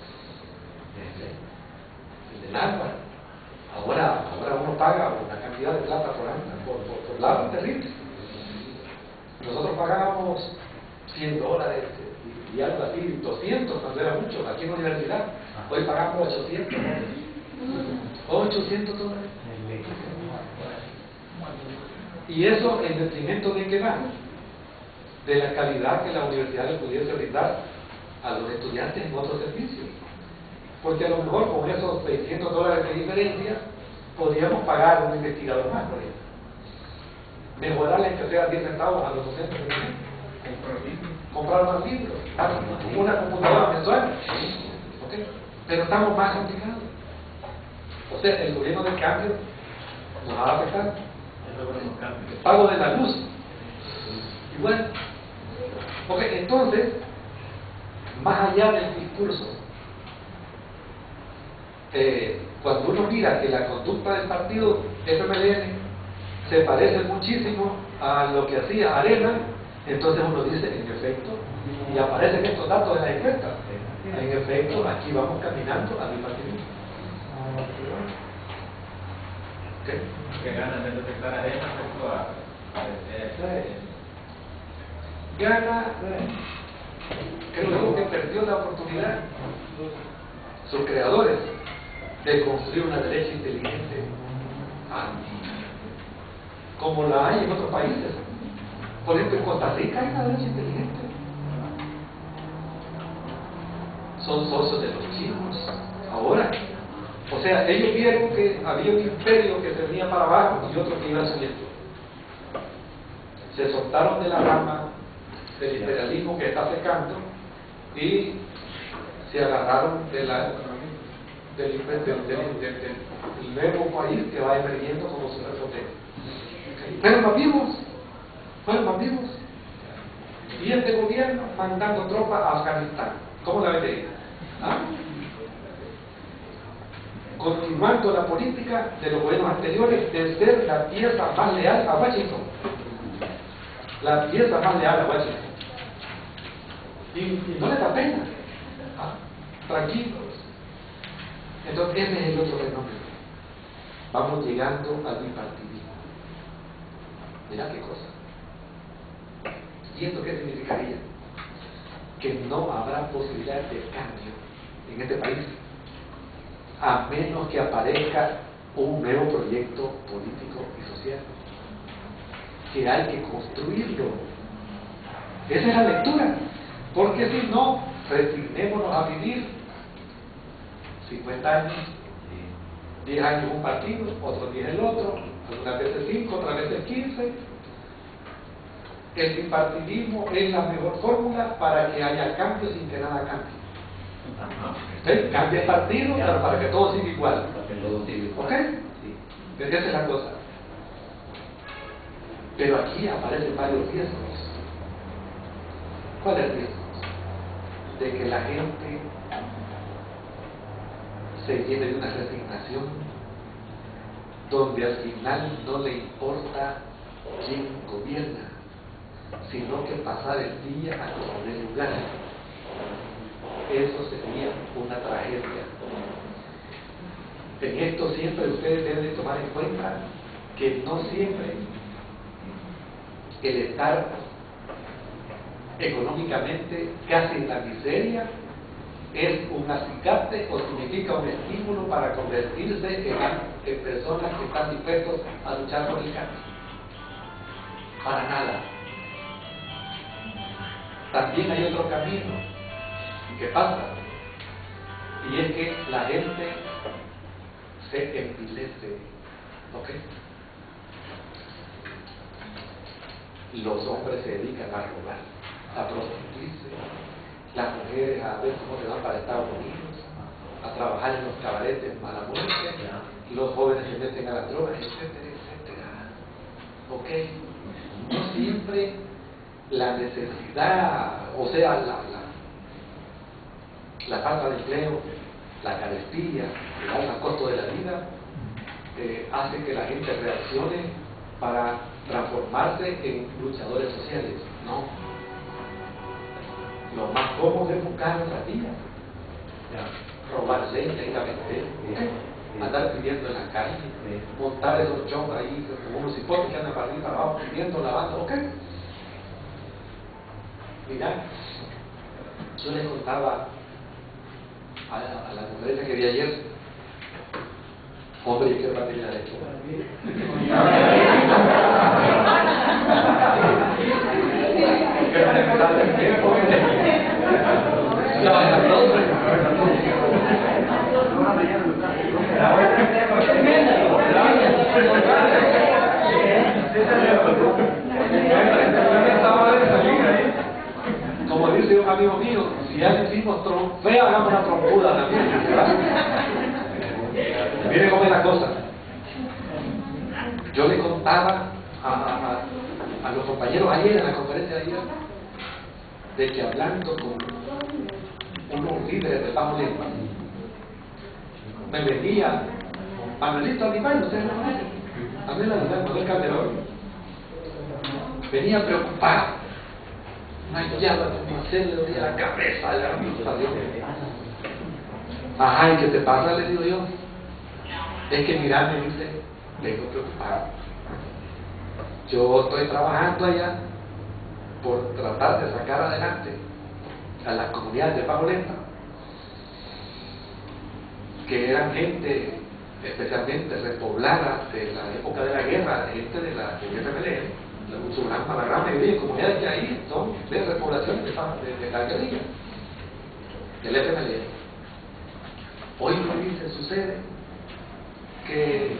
El del agua. Ahora, ahora uno paga una cantidad de plata por año, por, por, por lado terrible. Nosotros pagábamos cien dólares y, y algo así, doscientos cuando era mucho, aquí en la universidad. Hoy pagamos ochocientos. ochocientos dólares. Y eso en detrimento de qué va? De la calidad que la universidad le pudiese brindar a los estudiantes en otros servicios. Porque a lo mejor con esos seiscientos dólares de diferencia podríamos pagar a un investigador más, por ejemplo. Mejorarle en que sea diez centavos a los docentes de momento. Comprar más libros, una computadora mensual. ¿Okay? Pero estamos más complicados. O sea, el gobierno del cambio nos va a afectar. El pago de la luz. Igual. Ok, entonces, más allá del discurso, eh, cuando uno mira que la conducta del partido F M L N se parece muchísimo a lo que hacía Arena, entonces uno dice, en efecto, y aparecen estos datos de la encuesta, en efecto, aquí vamos caminando a mi partido. ¿Okay? Que ganan de detectar Arena respecto a, a, gana, creo que perdió la oportunidad, sus creadores, de construir una derecha inteligente, como la hay en otros países. Por ejemplo, en Costa Rica hay una derecha inteligente. son socios de los chinos ahora. O sea, ellos vieron que había un imperio que se venía para abajo y otro que iba subiendo. Se soltaron de la rama del imperialismo que está secando y se agarraron de la, del, del, del, del, del, del nuevo país que va emergiendo como superpotencia. Fueron más vivos, fueron más vivos. Y este gobierno mandando tropas a Afganistán. ¿Cómo la ven? ¿Ah? Continuando la política de los gobiernos anteriores de ser la pieza más leal a Washington. La pieza más leal a Washington. Y, y no les da pena. ¿Ah? Tranquilos. Entonces, ese es el otro fenómeno. Vamos llegando al bipartidismo. Mira qué cosa. ¿Y esto qué significaría? Que no habrá posibilidad de cambio en este país, a menos que aparezca un nuevo proyecto político y social, que hay que construirlo. Esa es la lectura, porque si no, resignémonos a vivir cincuenta años, diez años un partido, otros diez el otro, algunas veces cinco, otras veces quince. El bipartidismo es la mejor fórmula para que haya cambio sin que nada cambie. ¿Sí? Cambia el partido, pero para que todo siga igual. ¿Ok? Esa es la cosa. Pero aquí aparecen varios riesgos. ¿Cuál es el riesgo? De que la gente se lleve de una resignación donde al final no le importa quién gobierna, sino que pasar el día a como el lugar. Eso sería una tragedia. En esto siempre ustedes deben de tomar en cuenta que no siempre el estar económicamente casi en la miseria es un acicate o significa un estímulo para convertirse en, en personas que están dispuestos a luchar por el cambio. Para nada. También hay otro camino que pasa, y es que la gente se envilece. ¿Ok? Los hombres se dedican a robar, a prostituirse, las mujeres a ver cómo se van para Estados Unidos, a trabajar en los cabaretes mala muerte, los jóvenes se meten a las drogas, etcétera, etcétera. ¿Ok? No siempre la necesidad, o sea, la, la, la falta de empleo, la carestía, el alto costo de la vida, eh, hace que la gente reaccione para transformarse en luchadores sociales. No. Lo más cómodo es buscar otras vías. Robar leña y la vender, andar pidiendo en la calle, montar esos chongos ahí, como unos hipotes que andan para arriba y para abajo, pidiendo, lavando, ¿ok? Mirá, yo les contaba a, a la conferencia que vi ayer, hombre, yo quiero batería de esto. Como dice un amigo mío, si alguien hicimos trompea, hagamos una trompuda también, ¿verdad? Miren cómo es la cosa. Yo le contaba a, a, a los compañeros ayer, en la conferencia de ayer, de que hablando con unos líderes de Bajo Lempa, me venía Manuelito Aguilar, ustedes lo conocen, Manuel Aguilar, Manuel Calderón, venía preocupado. Ay, ya, como hacerle dolía la cabeza a la administración. Ajá, ¿y qué te pasa? Le digo yo. Es que mirá, me dice, vengo preocupado. Yo estoy trabajando allá por tratar de sacar adelante a las comunidades de Bajo Lempa, que eran gente especialmente repoblada de la época de la guerra, gente de la del R M L N, su gran, la gran mayoría de comunidades que ahí son de repoblación de, de, de la guerrilla. del F M L N. Hoy me dice, sucede que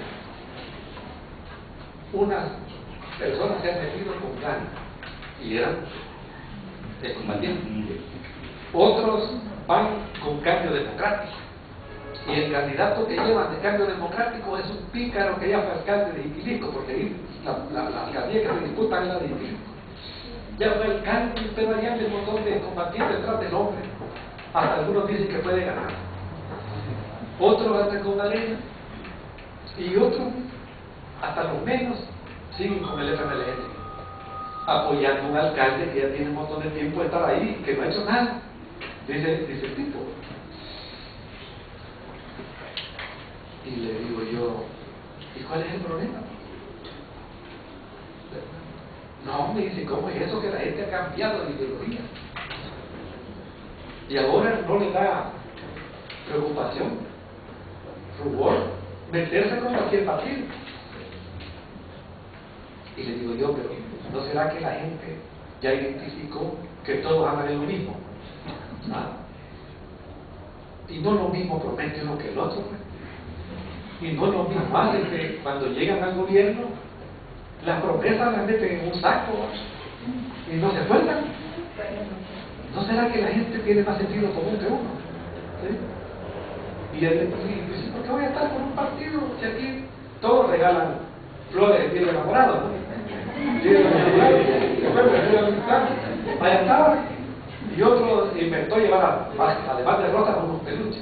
unas personas se han metido con ganas y eran de combatientes. Otros van con cambio democrático. Y el candidato que llevan de cambio democrático es un pícaro que ya fue alcalde de Iquilico, porque ahí la, la, la alcaldía que se disputa es la de Iquilico. Ya fue alcalde, pero allá hay un montón de combatientes detrás del hombre. Hasta algunos dicen que puede ganar. Otros hasta con arena. Y otros, hasta los menos, siguen con el F M L N, apoyando a un alcalde que ya tiene un montón de tiempo de estar ahí, que no ha hecho nada. Dice, dice el tipo. Y le digo yo, ¿y cuál es el problema? No, me dice, ¿cómo es eso que la gente ha cambiado de ideología? Y ahora no le da preocupación, rubor, meterse con cualquier partido. Y le digo yo, pero ¿no será que la gente ya identificó que todos aman lo mismo? ¿Ah? Y no lo mismo promete uno que el otro, pues. Y no lo mismo hace que cuando llegan al gobierno las promesas las meten en un saco y no se acuerdan. ¿No será que la gente tiene más sentido común que uno? ¿Sí? Y él dice, ¿por qué voy a estar con un partido si aquí todos regalan flores de día enamorado? ¿No? Día enamorado, ¿se acuerdan? Allá estaba. Y otro inventó llevar, a, además de rosas, unos peluches.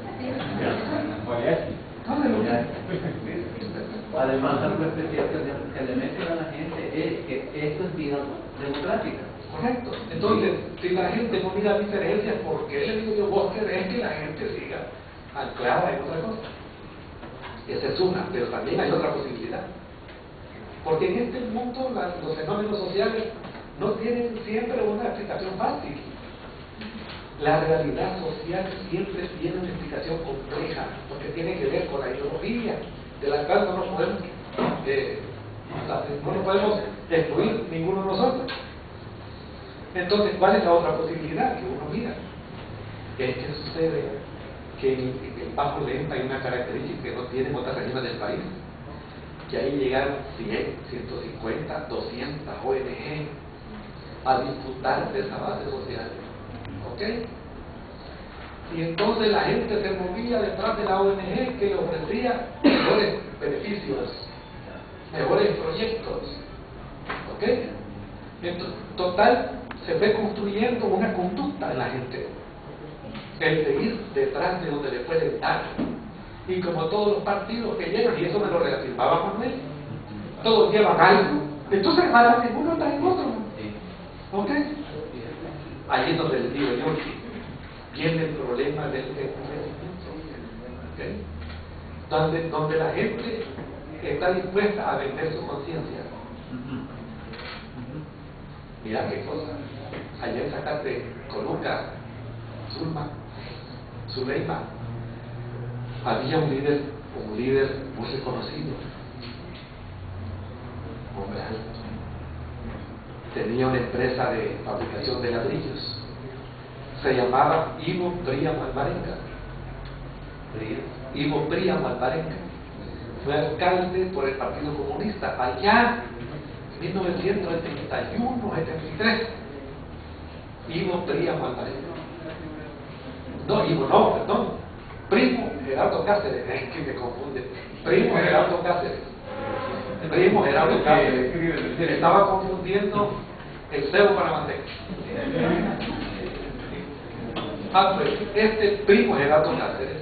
Además, algo especial que le meten a la gente es que esto es vida democrática. Correcto. Entonces, si la gente no mira diferencias, ¿por qué le digo yo, vos querés que la gente siga anclada en otra cosa? Esa es una, pero también hay otra posibilidad. Porque en este mundo la, los fenómenos sociales no tienen siempre una explicación fácil. La realidad social siempre tiene una explicación compleja, porque tiene que ver con la ideología, de la cual no nos podemos, eh, no nos podemos excluir ninguno de nosotros. Entonces, ¿cuál es la otra posibilidad que uno mira? Es que sucede que en el Bajo Lempa hay una característica que no tienen otras regiones del país, que ahí llegaron cien, ciento cincuenta, doscientas O N G a disfrutar de esa base social. ¿Ok? Y entonces la gente se movía detrás de la O N G que le ofrecía mejores beneficios, mejores proyectos. ¿Ok? Entonces, total, se fue construyendo una conducta en la gente, el de ir detrás de donde le pueden dar. Y como todos los partidos que llegan, y eso me lo reafirmaba Manuel, todos llevan algo, entonces a ninguno está en otro. ¿Ok? Ahí es donde les digo yo, viene el problema del empobrecimiento, ¿okay? donde, donde la gente está dispuesta a vender su conciencia. Mira qué cosa. Ayer sacaste Coluca, Zulma, Zuleima. Había un líder, un líder muy reconocido, hombre alto. Tenía una empresa de fabricación de ladrillos. Se llamaba Ivo Príamo Alvarenga. Ivo Príamo Alvarenga. Fue alcalde por el Partido Comunista allá en mil novecientos setenta y uno setenta y tres. Ivo Príamo Alvarenga. No, Ivo no, perdón. Primo Gerardo Cáceres. Es que me confunde. Primo Gerardo Cáceres. Primo Gerardo Cáceres. Estaba confundiendo el cebo con la manteca. Ah, pues, este primo Gerardo Cáceres,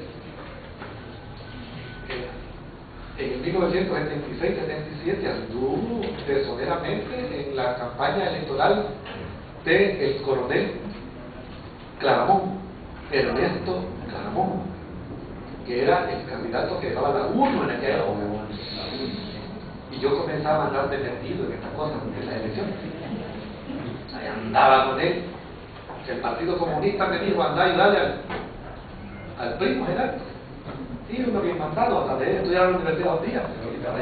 en mil novecientos setenta y seis setenta y siete anduvo personalmente en la campaña electoral del coronel Claramón, Ernesto Claramón, que era el candidato que daba la uno en aquella época. Y yo comenzaba a andar de metido en esta cosa, en las elecciones. Ahí andaba con él. El Partido Comunista me dijo, andá y dale al, al primo Gerardo. Sí, uno bien mandado, hasta de estudiar en la universidad un día.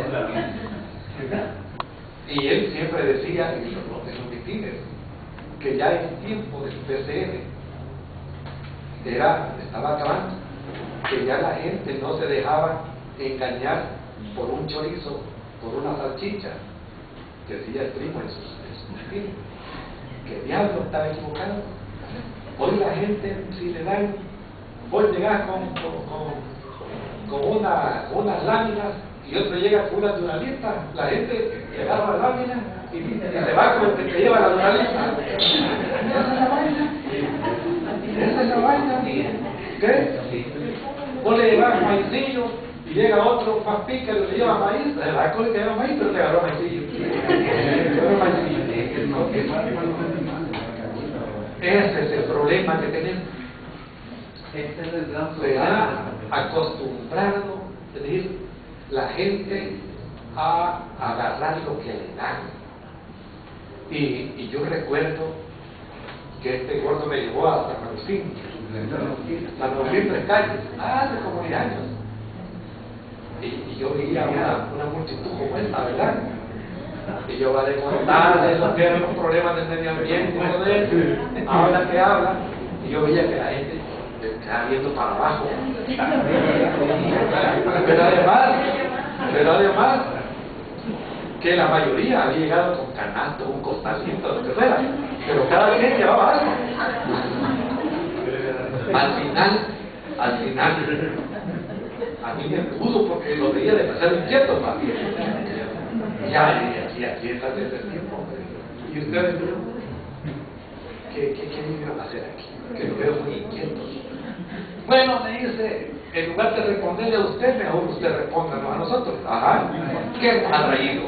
Y él siempre decía, en los, en los mítines, que ya es tiempo del P C N era, estaba acabando, que ya la gente no se dejaba engañar por un chorizo, por una salchicha, que decía el primo en sus estilos, que el diablo estaba equivocado. Hoy la gente, si le dan, vos llegás con, con, con, con una, unas láminas y otro llega con una duralista, la gente le agarra la lámina y, y se va con el que te lleva la duralista. Esa es la vaina. Esa es la vaina. ¿Qué? Vos le llevas maicillo y llega otro más pica y le lleva maíz, el alcohol le lleva maíz, pero le agarró maicillo. Ese es el problema que tenemos. Este es el gran Se ha problema. acostumbrado, es decir, la gente a agarrar lo que le dan. Y, y yo recuerdo que este gordo me llevó a San Agustín, San Agustín Tres Calles, hace como diez años. Y, y yo veía una, una multitud como esta, ¿verdad? Y yo va a contarle lo que eran los problemas del medio ambiente y todo eso. Habla que habla. Y yo veía que la gente estaba viendo para abajo. Pero además, pero además, que la mayoría había llegado con canasto, un costalito, lo que fuera. Pero cada quien llevaba algo. Al final, al final, a mí me pudo porque lo veía demasiado inquieto, papi. Ya, y aquí está desde el tiempo. ¿Y ustedes qué, qué, qué vinieron a hacer aquí? Que lo veo muy inquieto. Bueno, me dice, en lugar de responderle a usted, mejor usted respóndanos a nosotros. Ajá. ¿Qué nos ha traído?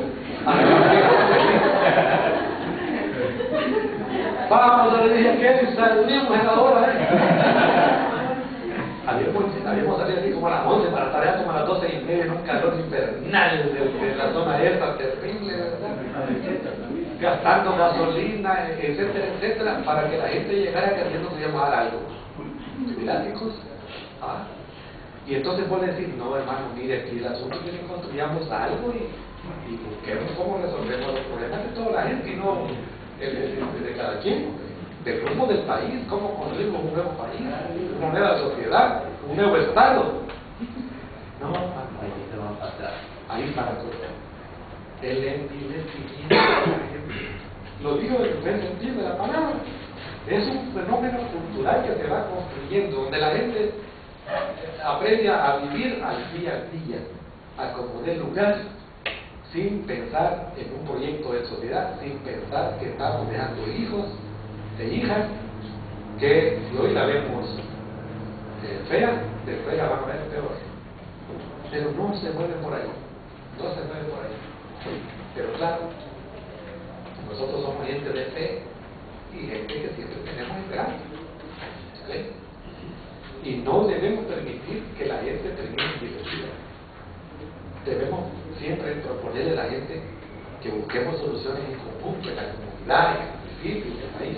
Vamos a le dije que y saludimos en la hora, ¿eh? Habíamos, habíamos salido así como a las once para estar allá como a las doce y media en un calor infernal de, de la zona esta, terrible, ¿verdad? Gastando gasolina, etcétera, etcétera, para que la gente llegara que nos íbamos a dar algo. Miráticos. ¿Ah? Y entonces pueden decir, no hermano, mire, aquí el asunto es que construyamos algo y, y busquemos cómo resolvemos los problemas de toda la gente y no el, el, el de cada quien. Del rumbo del país, cómo construimos un nuevo país, una nueva sociedad, un nuevo Estado. No, Ahí se va a pasar. ahí está la cosa. El envilecimiento de la gente. Lo digo en el buen sentido de la palabra. Es un fenómeno cultural que se va construyendo, donde la gente aprende a vivir al día a día, a como dé lugar, sin pensar en un proyecto de sociedad, sin pensar que estamos dejando hijos e hijas que si hoy la vemos eh, fea, después la van a ver peor. Pero no se mueven por ahí, no se mueven por ahí. Pero claro, nosotros somos gente de fe y gente que siempre tenemos esperanza. ¿Sí? Y no debemos permitir que la gente termine envilecida. Debemos siempre proponerle a la gente que busquemos soluciones en conjunto, en la comunidad, en el municipio, en el país.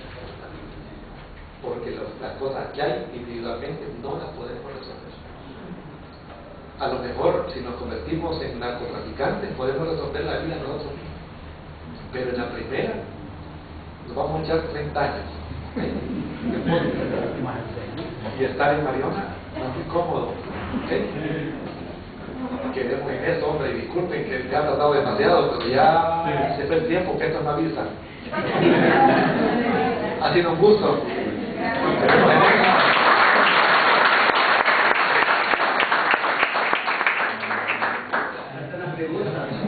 Porque los, las cosas que hay individualmente no las podemos resolver. A lo mejor, si nos convertimos en narcotraficantes, podemos resolver la vida nosotros mismos. Pero en la primera, nos vamos a echar treinta años. Y estar en Mariona no es muy cómodo. ¿Okay? Quedemos en eso, hombre, y disculpen que ya ha tratado demasiado, pero ya se fue el tiempo, que esto es una visa. Ha sido un gusto. Esta es la pregunta.